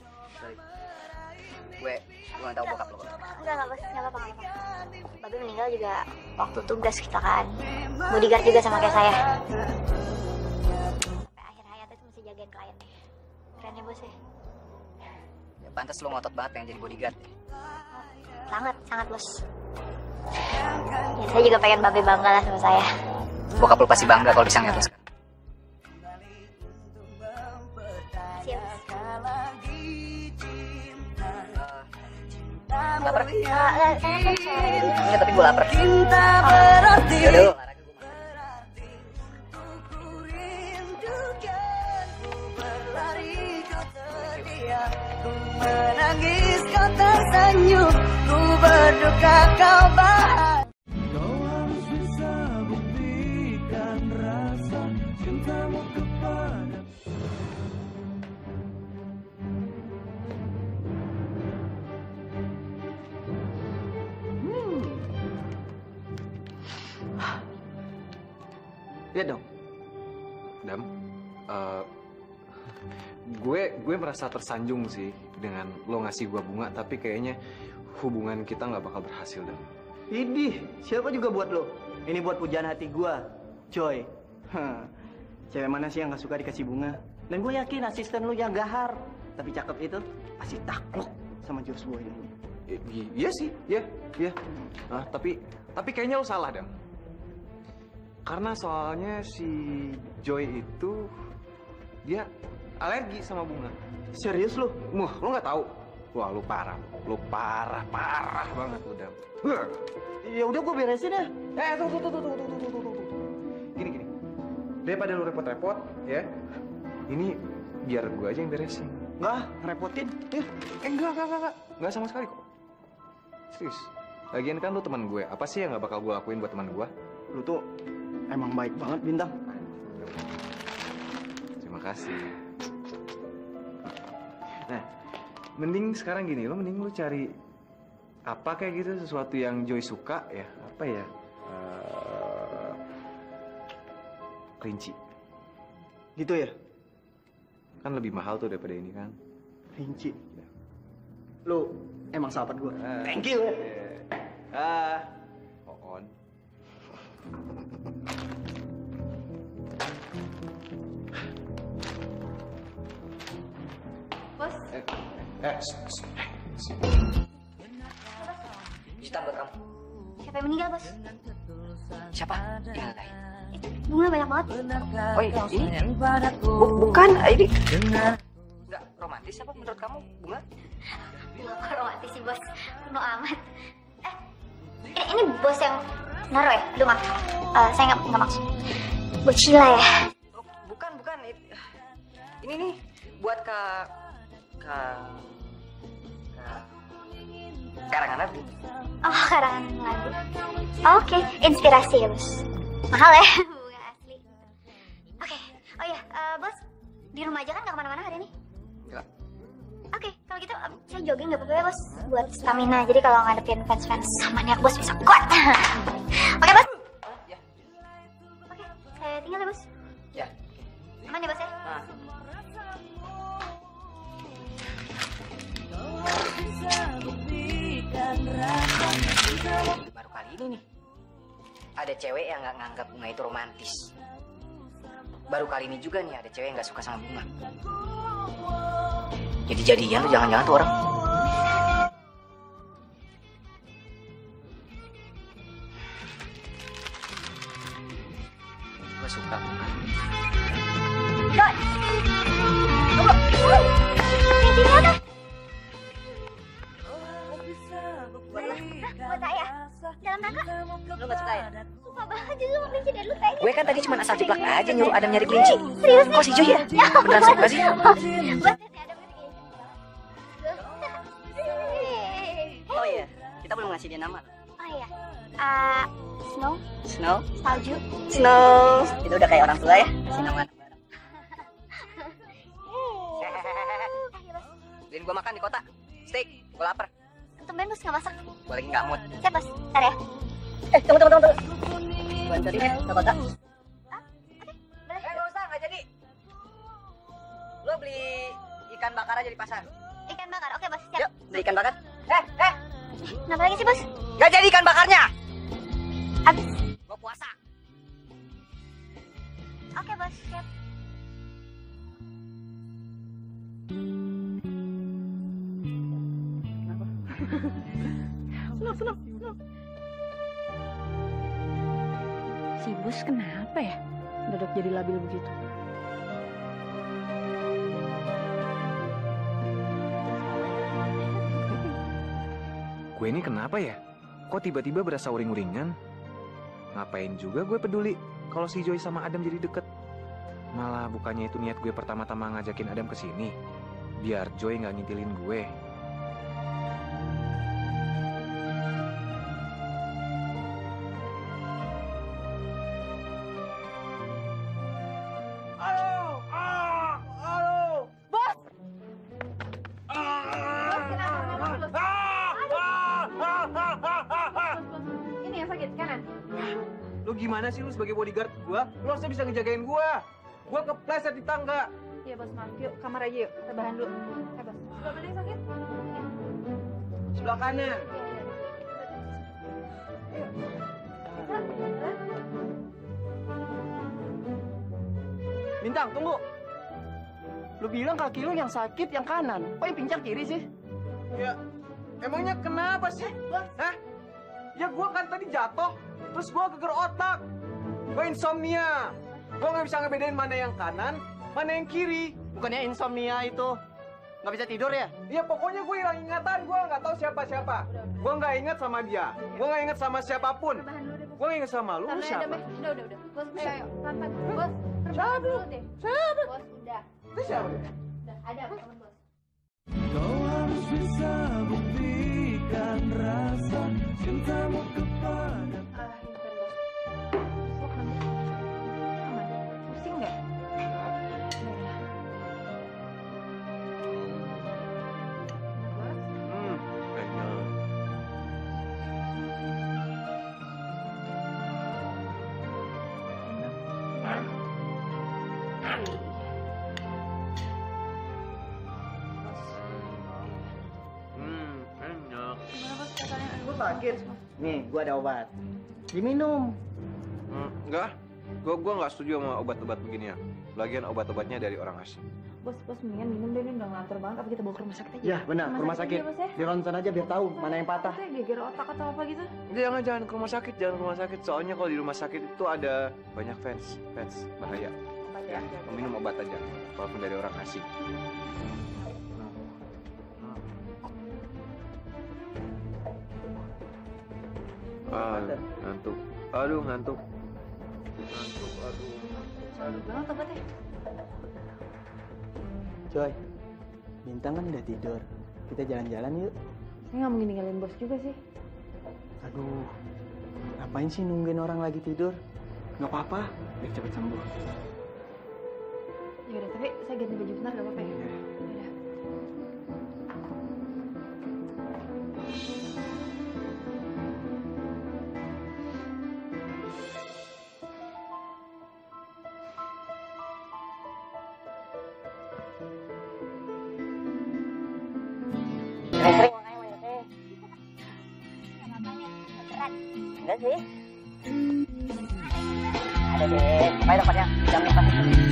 Gue nggak tahu bokap lo. Enggak bos, nggak apa-apa. Babe meninggal juga waktu tugas kecelakaan. Bodyguard juga sama kayak saya. Sampai akhir hayatnya tuh mesti jagain klien nih. Keren ya bos ya. Ya, pantas lo ngotot banget pengen jadi bodyguard. Sangat bos. Ya, saya juga pengen Babe bangga lah sama saya. Bokap lo pasti bangga kalau bisa ngeliat lo sekarang. Siap. Lapar? Saya Iya, tapi gue lapar. Yaudah, lo olahraga gue makan. Menangis kau tersenyum, ku berduka kau bahagia. Kau harus bisa buktikan rasa cintamu kepada. Lihat dong. Dam, gue merasa tersanjung sih dengan lo ngasih gue bunga, tapi kayaknya hubungan kita nggak bakal berhasil, Dam. Idih, siapa juga buat lo? Ini buat pujaan hati gue, coy. Cewek mana sih yang nggak suka dikasih bunga? Dan gue yakin asisten lo yang gahar, tapi cakep itu pasti takluk sama jurus gue ini. Iya sih, iya. Nah, tapi kayaknya lo salah, Dam. Karena soalnya si Joy itu dia alergi sama bunga. Serius lo? Wah, lo nggak tahu? Wah, lo parah banget lo, Dam. Ya udah gue beresin ya. Tunggu. Gini. Daripada lo repot-repot, ya. Ini biar gue aja yang beresin. Nggak, ngerepotin. Enggak sama sekali kok. Serius. Lagian kan lo teman gue. Apa sih yang nggak bakal gue lakuin buat teman gue? Lu tuh emang baik banget, Bintang. Terima kasih. Nah, mending sekarang gini, mending lu cari apa kayak gitu, sesuatu yang Joy suka ya. Apa ya? Kelinci. Gitu ya? Kan lebih mahal tuh daripada ini kan. Kelinci. Lu emang sahabat gue. Thank you ya. On. Bos, Jutaan buat kamu. Siapa yang meninggal bos? Siapa? Yang lain. Itu bunga banyak banget. Oh iya, ini bukan ini. Nggak romantis apa menurut kamu, bunga? Kok romantis sih bos? Kuno amat. Ini bos yang naruh ya? Aduh maaf. Saya nggak maksud. Buat Sheila ya? Bukan. Ini nih buat karangan Nabi. Oh, karangan lagu. Oke, inspirasi ya bos. Mahal ya, bunga asli. Oke, oh iya, bos di rumah aja kan nggak kemana-mana hari ini? Enggak. Oke, kalau gitu saya jogging nggak apa-apa ya bos, buat stamina. Jadi kalau ngadepin fans-fans maniak bos bisa kuat. Oke bos. Ya. Oke, saya tinggal ya bos. Ya. Aman ya bos ya? Nah. Baru kali ini nih. Ada cewek yang nggak nganggap bunga itu romantis. Baru kali ini juga nih ada cewek yang nggak suka sama bunga. Jadi jadian tuh jangan-jangan tuh orang. Gue suka bunga. Dot. Tunggu. Cincinnya tuh. Buat saya. Dalam rangka. Lu nggak suka ya? Suka banget justru mau kelinci dari lu kayaknya. Gue kan tadi cuma asal ciplak aja nyuruh Adam nyari kelinci. Serius nih? Kok si Joy ya? Beneran suka sih? Buat si Adam itu Oh iya, kita belum ngasih dia nama. Oh iya. Snow, Snow. salju. Snow. Itu udah kayak orang tua ya. Kasih nama anak bareng. Beliin gua makan di kota. Steak. Gua lapar. Tumben bos nggak masak. Gua lagi nggak mood. Siap bos, ntar ya. Tunggu. Gua anterin ya ke kota. Nggak usah, nggak jadi. Lo beli ikan bakar aja di pasar. Ikan bakar, oke bos, siap. Yuk, beli ikan bakar. Kenapa lagi sih bos? Nggak jadi ikan bakarnya. Abis. Gua puasa. Oke bos, siap. Senang. Si bos kenapa ya? Dadak jadi labil begitu. Gue ini kenapa ya? Kok tiba-tiba berasa uring-uringan? Ngapain juga gue peduli kalau si Joy sama Adam jadi deket? Malah bukannya itu niat gue pertama-tama ngajakin Adam ke sini, biar Joy nggak ngintilin gue. Ini yang sakit kanan. Lu gimana sih lu sebagai bodyguard gua? Lu harusnya bisa ngejagain gua. Gua kepleset di tangga. Iya bos, maaf. Yuk kamar aja yuk. Kita bahan dulu. Bos. Sebelah mana yang sakit? Sebelah kanan. Bintang, tunggu. Lu bilang kaki lu yang sakit yang kanan. Kok yang pincang kiri sih? Ya, emangnya kenapa sih? Hah? Ya gua kan tadi jatuh, terus gua geger otak. Gua insomnia. Gua nggak bisa ngebedain mana yang kanan, mana yang kiri. Bukannya insomnia itu nggak bisa tidur ya? Ya pokoknya gue hilang ingatan, gue nggak tahu siapa-siapa. Gue nggak ingat sama dia, gue nggak ingat sama siapapun. Gue nggak ingat sama lu, lu siapa? Udah. Bos, ayo. Pelan-pelan. Bos, Siapa? dulu deh. Siapa? Bos, udah. Itu siapa? Udah, ada teman bos. Kau harus bisa buktikan rasa cintamu kepada Pusing nggak? Kayaknya. Enak. Lu sakit? Nih, gua ada obat. Diminum. Enggak, gue nggak setuju sama obat-obat begini ya. Lagian obat-obatnya dari orang asing. Bos, mendingan minum deh, ini udah ngantor banget. Apa kita bawa ke rumah sakit aja? Ya, benar, ke rumah sakit. aja, Bos, ya? Di ronsen aja biar tahu mana yang patah. Itu geger otak atau apa gitu? Jangan ke rumah sakit, jangan ke rumah sakit. Soalnya kalau di rumah sakit itu ada banyak fans bahaya. Obat Ya, minum obat aja, walaupun dari orang asing. Ngantuk. Aduh, ngantuk. Aduh banget obatnya. Coy, Bintang kan udah tidur. Kita jalan-jalan yuk. Saya nggak mungkin ninggalin bos juga sih. Aduh, ngapain sih nungguin orang lagi tidur? Nggak apa-apa, biar cepet sembuh. Ya udah, tapi saya ganti baju bentar gak apa-apa ya? Udah. Sering makanya banyak teh. Nggak apa-apa nih, berat. Enggak sih. Ada deh. Apa tempatnya? Jam apa?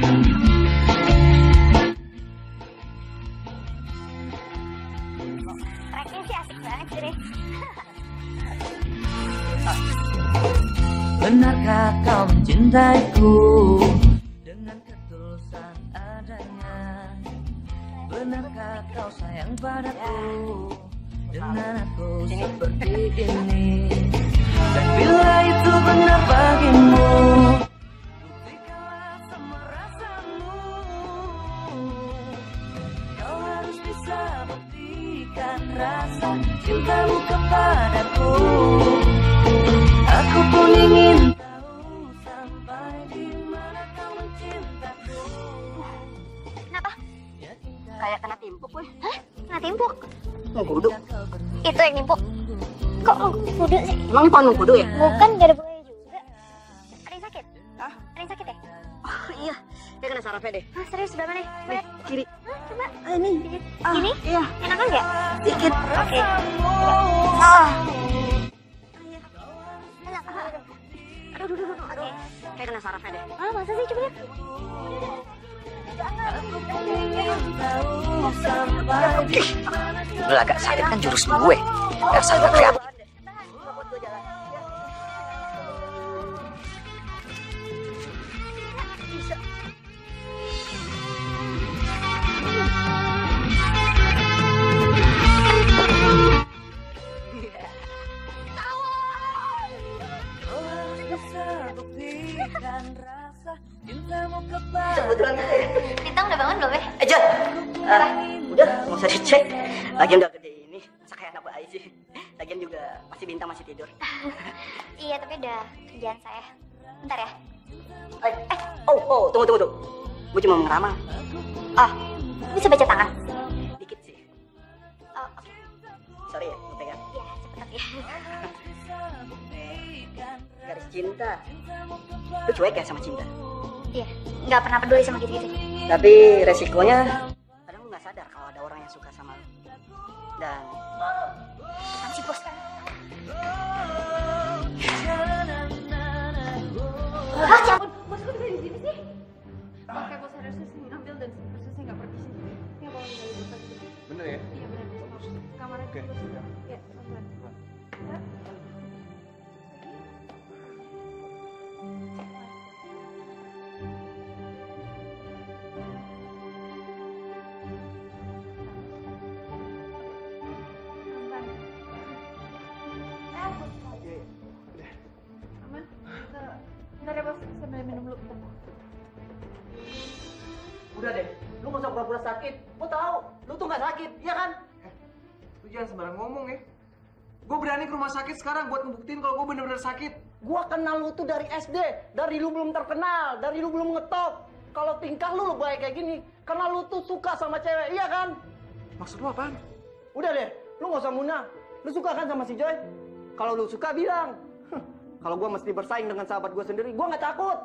Tracknya sih asik banget sih, Re. Benarkah kau mencintaiku dengan ketulusan adanya? Benarkah kau sayang padaku dengan aku seperti ini? Dan bila itu benar bagimu, buktikanlah semua rasamu. Kau harus bisa buktikan rasa cintamu kepadaku. Aku pun ingin tahu sampai di mana kau mencintaku. Kenapa? Kayak kena timpuk, weh. Hah? Kena timpuk? Mengkudu. Itu yang timpuk. Kok kudu sih? Emang bukan mengkudu ya? Bukan, gak ada bunganya juga. Ada yang sakit? Hah? Ada yang sakit ya? Oh iya, dia kena sarafnya deh. Hah, serius sebelah mana? Nih, kiri. Hah, coba. Ini. Dikit. Ah, Gini? iya. Enakan nggak? Dikit. Oke. Ah. Enak. Aduh. Oke. Kayak kena sarafnya deh. Ah, masa sih? Coba lihat. Lu agak sakit kan jurus gue. Dasar gak kreatif. Bintang udah bangun belum ya? Jon, udah nggak usah dicek. Lagian udah gede ini, masa kayak anak bayi sih. Lagian juga masih Bintang masih tidur. Iya, tapi udah kerjaan saya. Bentar ya. Tunggu. Gue cuma mau ngeramal. Bisa baca tangan? Dikit sih. Oh, oke. Sorry ya, gue pegang. Iya, cepet ya. Garis cinta. Lu cuek ya sama cinta? Iya, nggak pernah peduli sama gitu-gitu. Tapi resikonya kadang lu nggak sadar kalau ada orang yang suka sama lu. Dan Kan si bos. Ah, campur. Bos kok bisa di sini sih? Oke, bos harusnya sih ngambil dan harusnya nggak pergi sini. Ya, bawa dari bos aja. Bener ya? Iya benar, bos. Kamarnya Oke. bos. Ya, pelan-pelan. Ya. Aman? Bentar ya, bos. Sambil minum dulu. Bentar. udah deh, lu nggak usah pura-pura sakit. Gue tahu, lu tuh nggak sakit, iya kan? Lu jangan sembarang ngomong ya. Gue berani ke rumah sakit sekarang buat ngebuktiin kalau gue bener-bener sakit. Gua kenal lu tuh dari SD, dari lu belum terkenal, dari lu belum ngetop. Kalau tingkah lu baik kayak gini, karena lu tuh suka sama cewek, iya kan? Maksud lu apaan? Udah deh, lu nggak usah munah. Lu suka kan sama si Joy? Kalau lu suka bilang. Kalau gua mesti bersaing dengan sahabat gua sendiri, gua nggak takut.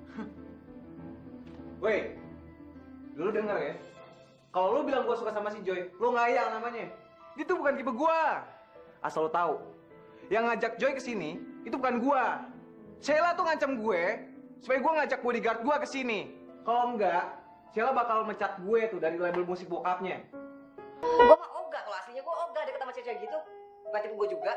Woi, lu denger ya. Kalau lu bilang gue suka sama si Joy, lu ngayal namanya. Dia tuh bukan tipe gua. Asal lu tahu, yang ngajak Joy ke sini itu bukan gua. Sheila tuh ngancam gue supaya gue ngajak bodyguard gua ke sini. Kalau enggak, Sheila bakal mecat gue tuh dari label musik bokapnya. Gue mah ogah, kalau aslinya gue ogah deket sama cewek gitu. Bukan tipe gue juga.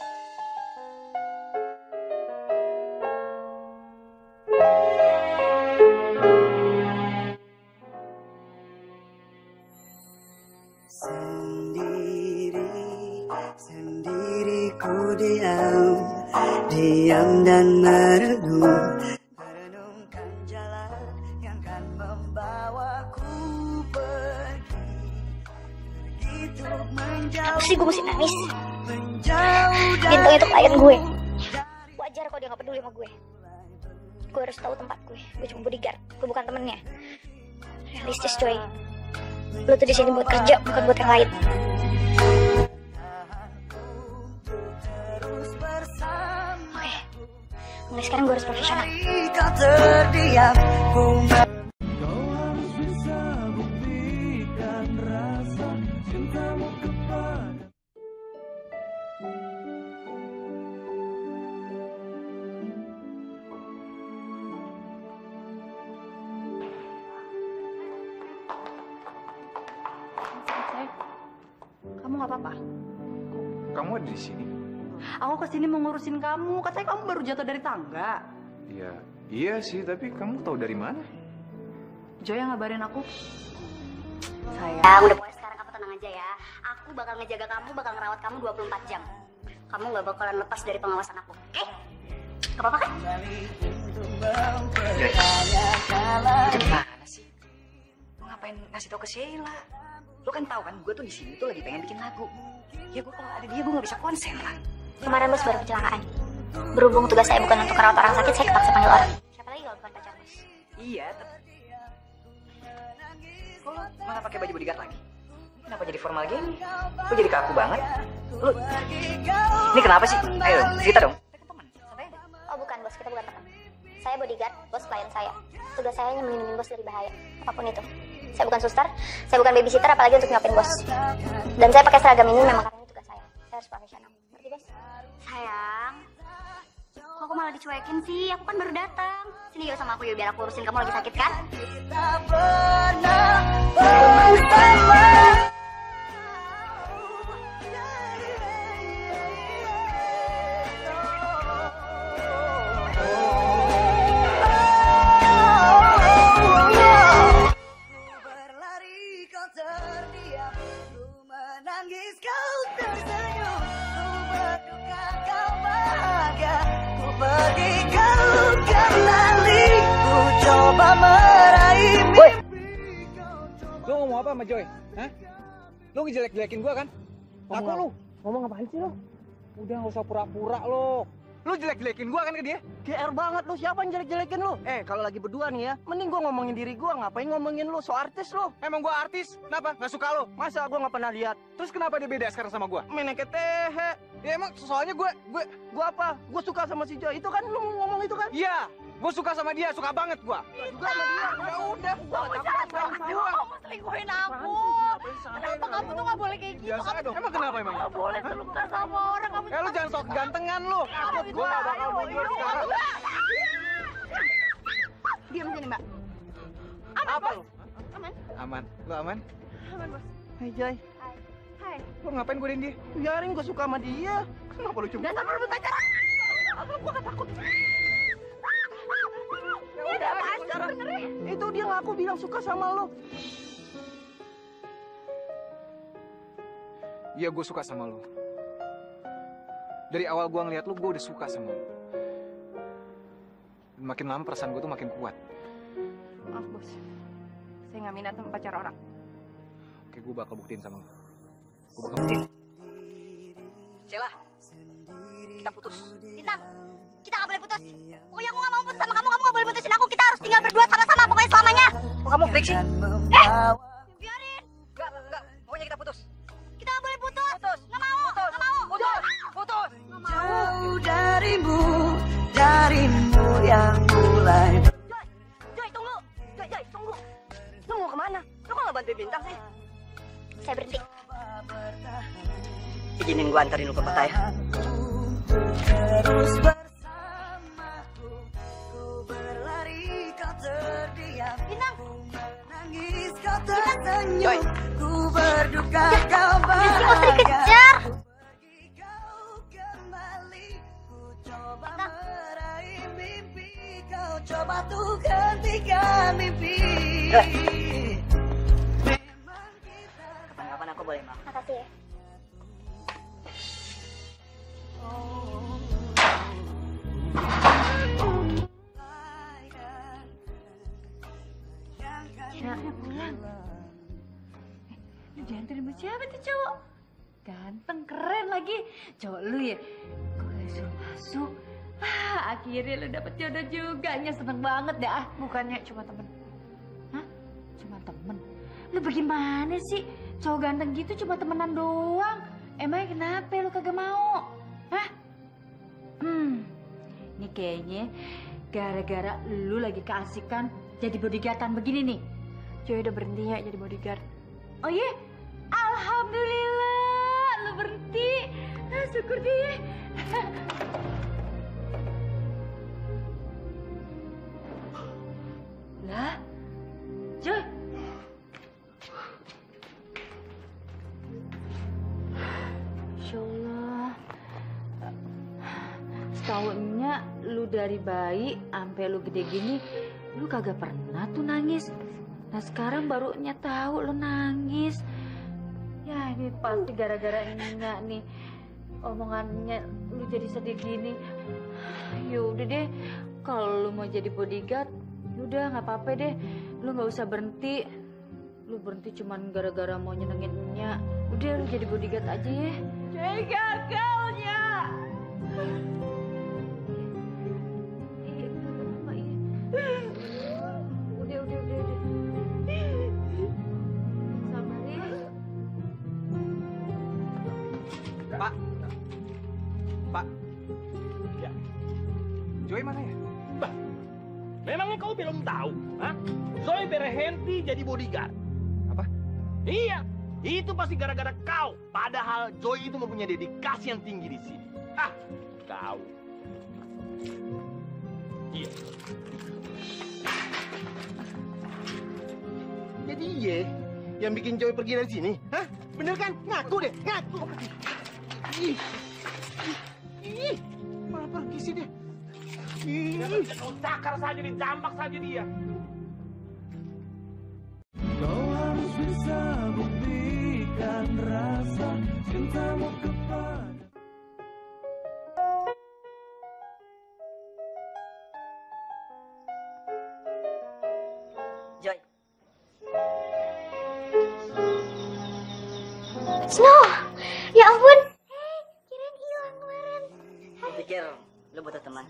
Sendiri ku diam dan merenungkan jalan yang kan membawaku pergi untuk menjauh. Apa sih gue mesti nangis? Menjauh Bintang itu klien gue. Wajar kalau dia gak peduli sama gue. Gue harus tahu tempat gue. Gue cuma bodyguard. Gue bukan temennya. Realistis coy. Lo tuh di sini buat kerja, bukan buat yang lain. Oke. Mulai sekarang gue harus profesional. kau terdiam, Kau harus bisa buktikan rasa cintamu kepada Kamu nggak apa-apa? Kamu ada di sini? Aku kesini mau ngurusin kamu. Katanya kamu baru jatuh dari tangga. Iya sih, tapi kamu tahu dari mana? Joy yang ngabarin aku. Ya, udah pokoknya sekarang kamu tenang aja ya. Aku bakal ngejaga kamu, bakal ngerawat kamu 24 jam. Kamu gak bakalan lepas dari pengawasan aku, oke? Gak apa-apa kan? Gimana sih? Lu ngapain ngasih tau ke Sheila? Lu kan tahu kan, gue tuh di sini tuh lagi pengen bikin lagu. Ya gue kalau ada dia gue nggak bisa konsen lah. Kemarin bos baru kecelakaan. Berhubung tugas saya bukan untuk merawat orang sakit, saya kepaksa panggil orang. Siapa lagi kalau bukan pacar bos? Iya, tapi kok lu malah pakai baju bodyguard lagi? Kenapa jadi formal gini? Lu jadi kaku banget. Lu ini kenapa sih? Ayo cerita dong. Oh bukan bos, kita bukan teman. Saya bodyguard, bos klien saya. Tugas saya hanya melindungi bos dari bahaya, apapun itu. Saya bukan suster, saya bukan babysitter, apalagi untuk nyopin bos. Dan saya pakai seragam ini memang karena ini tugas saya. Saya harus profesional. Ngerti bos? Sayang, kok aku malah dicuekin sih? Aku kan baru datang. Sini yuk sama aku yuk, biar aku urusin, kamu lagi sakit kan? Lu ngomong apa sama Joy? Hah? Lu ngejelek-jelekin gua kan? Aku lu. Ngomong apaan sih lo? Udah nggak usah pura-pura lo. Lu jelek-jelekin gua kan ke dia? GR banget lu, siapa yang jelek-jelekin lu? Kalau lagi berdua nih ya, mending gua ngomongin diri gua, ngapain ngomongin lu, so artis lu. Emang gua artis? Kenapa? Nggak suka lo? Masa gua nggak pernah lihat? Terus kenapa dia beda sekarang sama gua? Meneket tehe. Ya emang soalnya gua apa? Gua suka sama si Joy, itu kan lu ngomong itu kan? Iya, gua suka sama dia, suka banget gua. Juga sama dia. Ya udah, gua Kamu selingkuhin aku. Kenapa kamu tuh nggak boleh kayak gitu? biasa dong. Emang kenapa emang? Nggak boleh suka sama orang. Kamu Lu jangan sok gantengan lu. Gua nggak bakal mundur sekarang. Diam sini mbak. Apa lu? Aman. Aman. Lu aman? Aman bos. Hai Joy. Hai. Lu ngapain godain dia? Biarin gua suka sama dia. Kenapa lu cuma? Dasar lu pacaran. Aku gak takut. Dia udah pacar beneran. Itu dia ngaku bilang suka sama lo. Iya, gue suka sama lu. Dari awal gue ngeliat lu, gue udah suka sama lu. Makin lama perasaan gue tuh makin kuat. Maaf bos, saya nggak minat sama pacar orang. Oke, gue bakal buktiin sama lu. Gue bakal buktiin. Sheila, kita putus. Bintang, kita nggak boleh putus. Pokoknya aku nggak mau putus sama kamu, kamu nggak boleh putusin aku. Kita harus tinggal berdua sama-sama, pokoknya selamanya. Kok kamu freak sih? Biarin. Enggak. Pokoknya kita putus. Kita nggak boleh putus. Putus. Nggak mau, nggak mau. Putus. Jauh darimu yang mulai. Joy, tunggu. Joy, tunggu. Lu mau kemana? Lu kok nggak bantuin Bintang sih? Saya berhenti. Izinin gua anterin lu ke kota ya. Terus bersamaku, ku berlari kau terdiam. Bintang. Menangis kau tersenyum, Joy. ku berduka kau Nggak usah bahagia. dikejar. Pergi kau kembali, ku coba meraih mimpi, kau coba tuh hentikan mimpi. Kapan-kapan aku boleh mau. Makasih ya. Anaknya pulang. Lu dianterin sama siapa tuh cowok? Ganteng, keren lagi. Cowok lu ya, gue suruh masuk. Akhirnya lu dapet jodoh juga. Seneng banget dah. Bukannya cuma temen. Hah? Cuma temen? Lu bagaimana sih? Cowok ganteng gitu cuma temenan doang. Emangnya kenapa lu kagak mau? Hah? Ini kayaknya gara-gara lu lagi keasikan jadi bodyguardan begini nih. Joy udah berhenti ya jadi bodyguard. Oh iya? Alhamdulillah lu berhenti. Syukur deh. Lah? Joy? Masya Allah. Setahunnya lu dari bayi sampai lu gede gini, lu kagak pernah tuh nangis. Nah sekarang barunya tahu lu nangis. Ya ini pasti gara-gara Nya nih. Omongannya lu jadi sedih gini. Yaudah deh, kalau lu mau jadi bodyguard, yaudah nggak apa-apa deh. Lu nggak usah berhenti. Lu berhenti cuman gara-gara mau nyenengin Nya. Udah lu jadi bodyguard aja ya. Jadi gagalnya. Udah. Sabar ya. Pak. Ya. Joy mana ya? Bah, memangnya kau belum tahu? Hah? Zoe berhenti jadi bodyguard. Apa? Iya, itu pasti gara-gara kau. Padahal Joy itu mempunyai dedikasi yang tinggi di sini. Ah, kau. Iya. Jadi ye yang bikin Joy pergi dari sini, hah? Bener kan? Ngaku deh, ngaku. Ih, malah pergi sih dia. Kau cakar saja, dijambak saja dia. Kau harus bisa buktikan rasa cintamu kepada. Joy, Snow, ya ampun. Hei, kirain hilang kemarin. gue pikir lu butuh teman.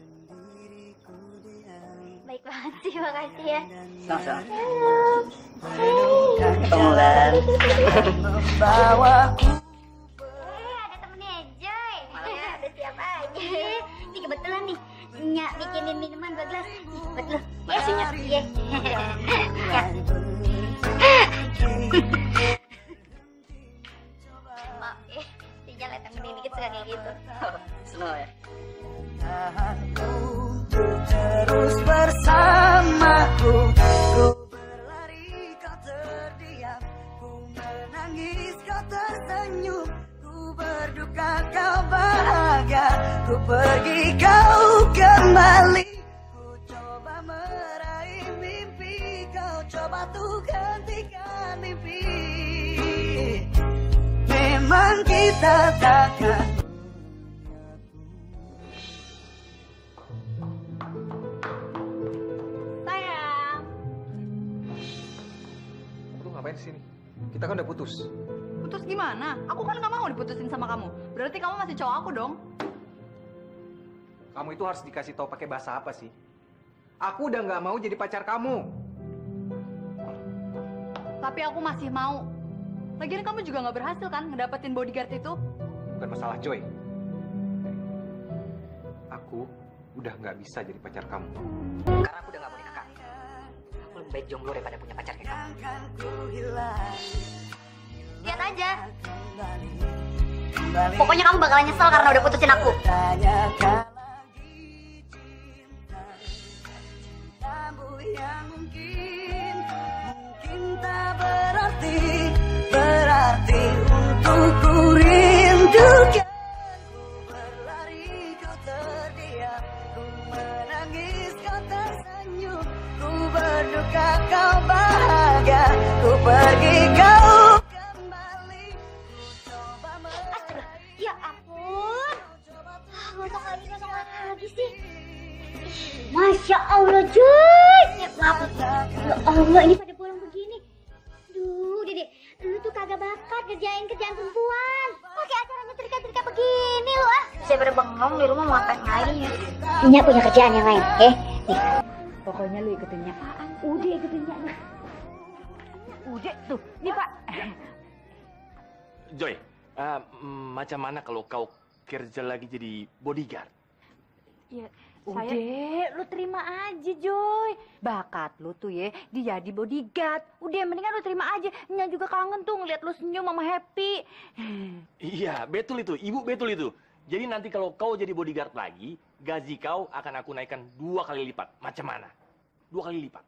Baik banget sih, makasih ya. Sama-sama. Hei. Ketemu kan? Membawaku. Ada temennya Joy. Ya, udah siap aja. Ini kebetulan nih, Nya bikinin minuman 2 gelas. Nih, buat lu. Makasih, Nya. Iya. Ya. Maaf ya, si Nya liat yang gede dikit suka kayak gitu. Snow ya. Terus bersamaku, ku berlari kau terdiam, ku menangis kau tersenyum, ku berduka kau bahagia, ku pergi kau kembali, ku coba meraih mimpi, kau coba tuh hentikan mimpi. Memang kita takkan. Lu ngapain di sini? Kita kan udah putus. Putus gimana? Aku kan nggak mau diputusin sama kamu. Berarti kamu masih cowok aku dong. Kamu itu harus dikasih tahu pakai bahasa apa sih? Aku udah nggak mau jadi pacar kamu. Tapi aku masih mau. Lagian kamu juga nggak berhasil kan ngedapetin bodyguard itu? Bukan masalah Joy. Aku udah nggak bisa jadi pacar kamu. Karena aku udah gak mau nikah kamu. Aku lebih baik jomblo daripada punya pacar kayak kamu. Lihat aja. Pokoknya kamu bakalan nyesel karena udah putusin aku. Mungkin tak berarti untukku rindukan. Ku berlari kau terdiam, ku menangis kau tersenyum, ku berduka kau bahagia, ku pergi kau kembali, ku coba meraih. Ya ampun. Ngosok lagi sih. Masya Allah, Joy. Ya, maaf. Ya Allah, ini pada bolong begini. Duh, Dede, lu tuh kagak bakat kerjain kerjaan perempuan. Pakai acara nyetrika-nyetrika begini lu ah. Saya pada bengong di rumah mau ngapain lagi ya. Nya punya kerjaan yang lain, nih. Pokoknya lu ikutin Nya. Udah ikutin Nya. Udah tuh, nih Pak. Joy, macam mana kalau kau kerja lagi jadi bodyguard? Ya, udah, lu terima aja, Joy. Bakat lu tuh ya, dia jadi bodyguard. Udah, mendingan lu terima aja. Nya juga kangen tuh ngeliat lu senyum sama happy. Iya, betul itu. Ibu betul itu. Jadi nanti kalau kau jadi bodyguard lagi, gaji kau akan aku naikkan 2 kali lipat. Macam mana? 2 kali lipat.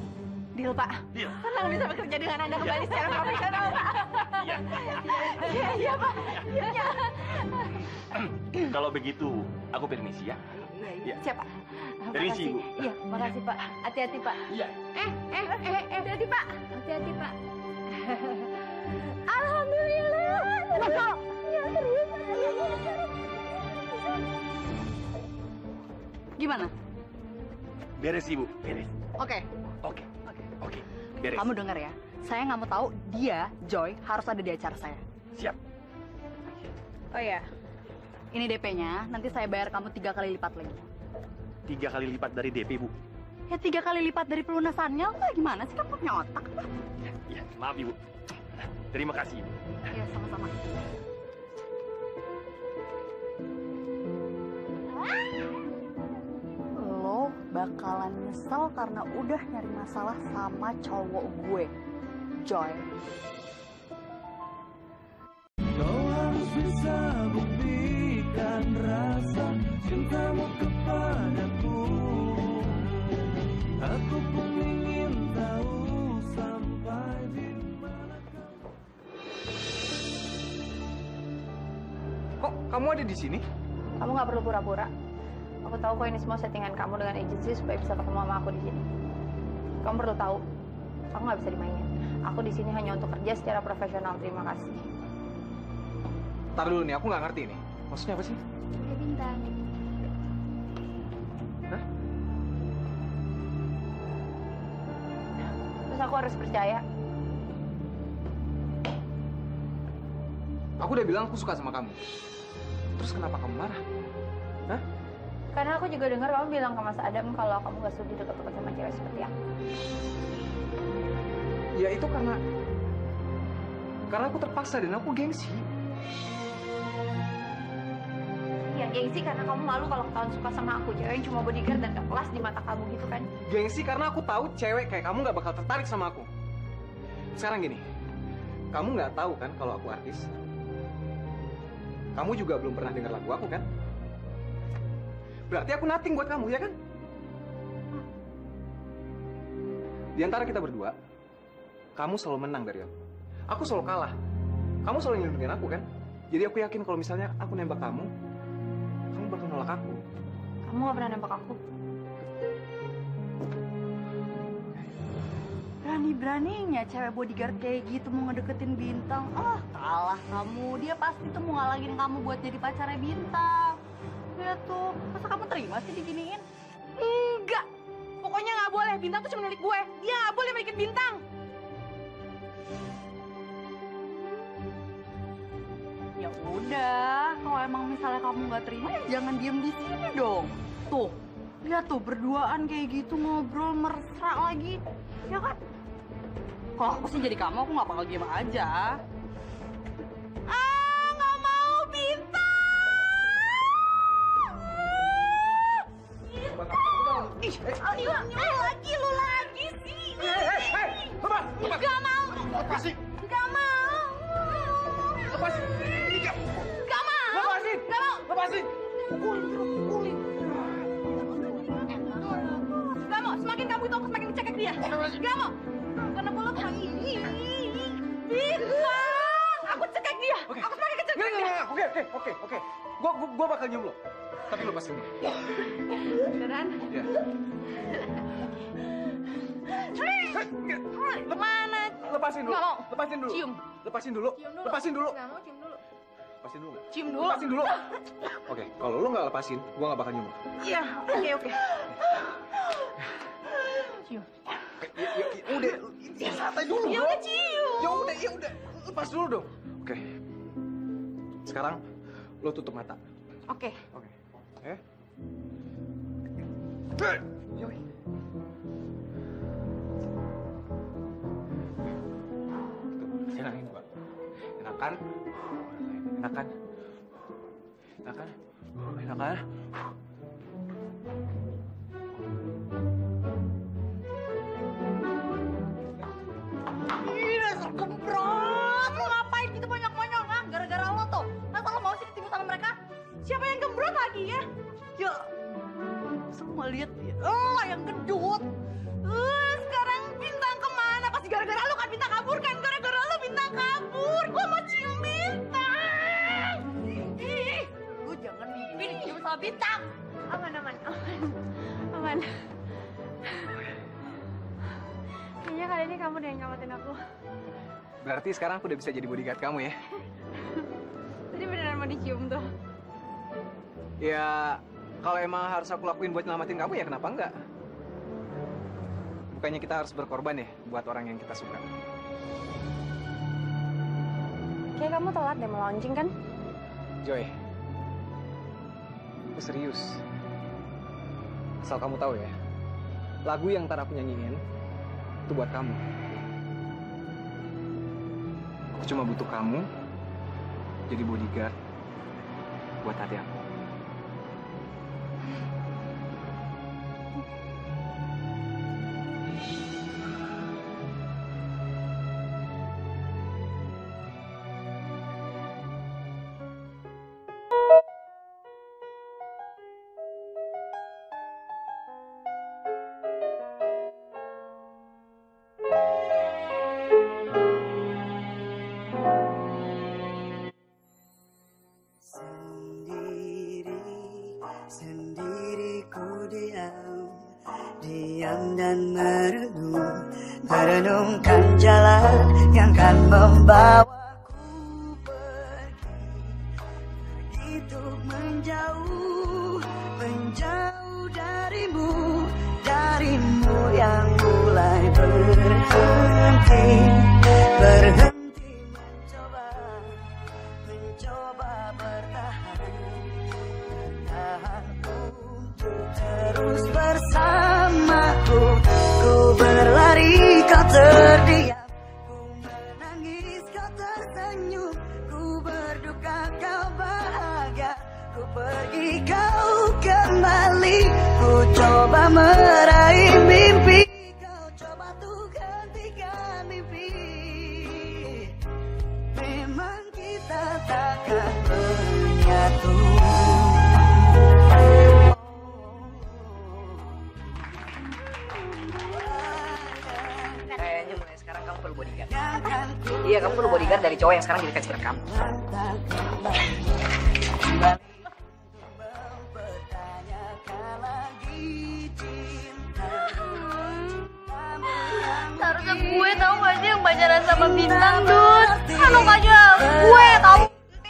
Deal, Pak. Deal. Senang bisa bekerja dengan Anda kembali secara profesional, Pak. Iya. Iya, Pak. Iya. Kalau begitu, aku permisi ya. Iya. Siapa? Permisi, Bu. Iya, makasih, Pak. Hati-hati, Pak. Iya. Hati-hati, Pak. Hati-hati, Pak. Alhamdulillah. Ya, serius. Gimana? Beres, Ibu. Beres. Oke. Oke. Beres. Kamu dengar ya. Saya nggak mau tahu dia, Joy, harus ada di acara saya. Siap. Oh ya. Ini DP-nya. Nanti saya bayar kamu 3 kali lipat lagi. 3 kali lipat dari DP, Bu. Ya 3 kali lipat dari pelunasannya. Lah gimana sih? Kamu punya otak apa? Ya, maaf, Ibu. Terima kasih, Ibu. Iya, sama-sama. Lo bakalan nyesel karena udah nyari masalah sama cowok gue, Joy. Kau harus bisa buktikan rasa cintamu kepadaku. Aku pun ingin tahu sampai di mana kau. Kok kamu ada di sini? Kamu nggak perlu pura-pura. Aku tahu kok ini semua settingan kamu dengan agensi supaya bisa ketemu sama aku di sini. Kamu perlu tahu, aku nggak bisa dimainin. Aku di sini hanya untuk kerja secara profesional. Terima kasih. Tar dulu nih, aku nggak ngerti nih. Maksudnya apa sih? Kayak bintang. Hah? Terus aku harus percaya. Aku udah bilang aku suka sama kamu. Terus kenapa kamu marah? Hah? Karena aku juga dengar kamu bilang ke Mas Adam kalau kamu gak sudi dekat-dekat sama cewek seperti aku. Ya itu karena aku terpaksa dan aku gengsi. Iya, gengsi karena kamu malu kalau ketahuan suka sama aku. Cewek yang cuma bodyguard dan gak kelas di mata kamu gitu kan. Gengsi karena aku tahu cewek kayak kamu gak bakal tertarik sama aku. Sekarang gini, kamu nggak tahu kan kalau aku artis? Kamu juga belum pernah dengar lagu aku kan? Berarti aku nothing buat kamu, ya kan? Di antara kita berdua, kamu selalu menang dari aku. Aku selalu kalah. Kamu selalu ngelindungin aku kan? Jadi aku yakin kalau misalnya aku nembak kamu bakal nolak aku. Kamu gak pernah nembak aku. Berani-beraninya cewek bodyguard kayak gitu mau ngedeketin Bintang. Ah, kalah kamu. Dia pasti tuh mau ngalangin kamu buat jadi pacarnya Bintang. Lihat tuh, masa kamu terima sih diginiin? Enggak. Pokoknya nggak boleh. Bintang tuh cuma milik gue. Dia nggak boleh milikin Bintang. Ya udah, kalau emang misalnya kamu nggak terima ya jangan diem di sini dong. Tuh, lihat tuh berduaan kayak gitu ngobrol mesra lagi, ya kan? Kalau aku sih jadi kamu, aku nggak bakal diem aja. Ah, nggak mau Bintang. Lu lagi sih. Lepas. Nggak mau. Lepasin. Nggak mau. Lepasin. Nggak mau. Lepasin. Nggak mau. Lepasin. Pukulin. Nggak mau. Semakin kamu itu aku semakin mencekek dia. Nggak mau. Karena mulut ini. Bintang. Aku cekek dia. Aku semakin kecekek dia. Oke. Gua bakal nyium lo. Tapi lepasin dulu. Beneran? Iya. Mana? Lepasin dulu. Nggak mau. Lepasin dulu. Cium. Lepasin dulu. Lepasin dulu. Nggak mau, cium dulu. Lepasin dulu. Cium dulu. Lepasin dulu. Oke, kalau lo nggak lepasin, gua nggak bakal nyium lo. Iya, oke. Cium. Ya, udah, santai dulu. Ya udah cium. Ya udah, lepas dulu dong. Oke. Sekarang lo tutup mata. Oke. Yoi. Tuh, senangin gua. Enakan? Enakan? Ih, dasar gembrot. Lu ngapain gitu banyak-banyak, ah? Gara-gara lo tuh. Masa lo mau sih ketemu sama mereka? Siapa yang gembrot lagi ya? Ya, semua lihat ya. Oh, yang gendut. Sekarang Bintang kemana? Pasti gara-gara lu kan Bintang kabur kan? Gara-gara lu Bintang kabur. Gua mau cium Bintang. sama Bintang. Aman. Kayaknya kali ini kamu udah nyelamatin aku. Berarti sekarang aku udah bisa jadi bodyguard kamu ya? Tadi beneran mau dicium tuh. Ya, kalau emang harus aku lakuin buat nyelamatin kamu ya kenapa enggak? Bukannya kita harus berkorban ya buat orang yang kita suka. Kayak kamu telat deh mau launching kan? Joy, aku serius. Asal kamu tahu ya, lagu yang ntar aku nyanyiin itu buat kamu. Aku cuma butuh kamu jadi bodyguard buat hati aku. Diam dan merenungkan jalan yang kan membawaku pergi untuk menjauh darimu yang mulai berhenti mencoba bertahan untuk terus bersamaku. Ku berlari, kau terdiam. Ku menangis, kau tersenyum. Ku berduka, kau bahagia. Ku pergi, kau kembali. Ku coba meraih mimpi. Kau coba untuk hentikan mimpi. Memang kita takkan menyatu. Kayaknya mulai sekarang kamu perlu bodyguard. Iya, kamu perlu bodyguard dari cowok yang sekarang jadi fans kamu. Seharusnya gue tau gak sih yang pacaran sama Bintang, Dut. Aduh aja gue tau.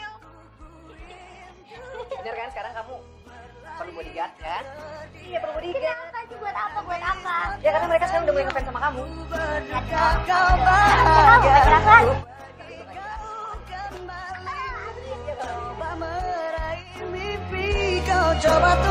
Bener kan sekarang kamu perlu bodyguard kan? Iya perlu bodyguard. Buat apa? Ya karena mereka sekarang udah mulai ngefans sama kamu. Kau bahagia. Kau coba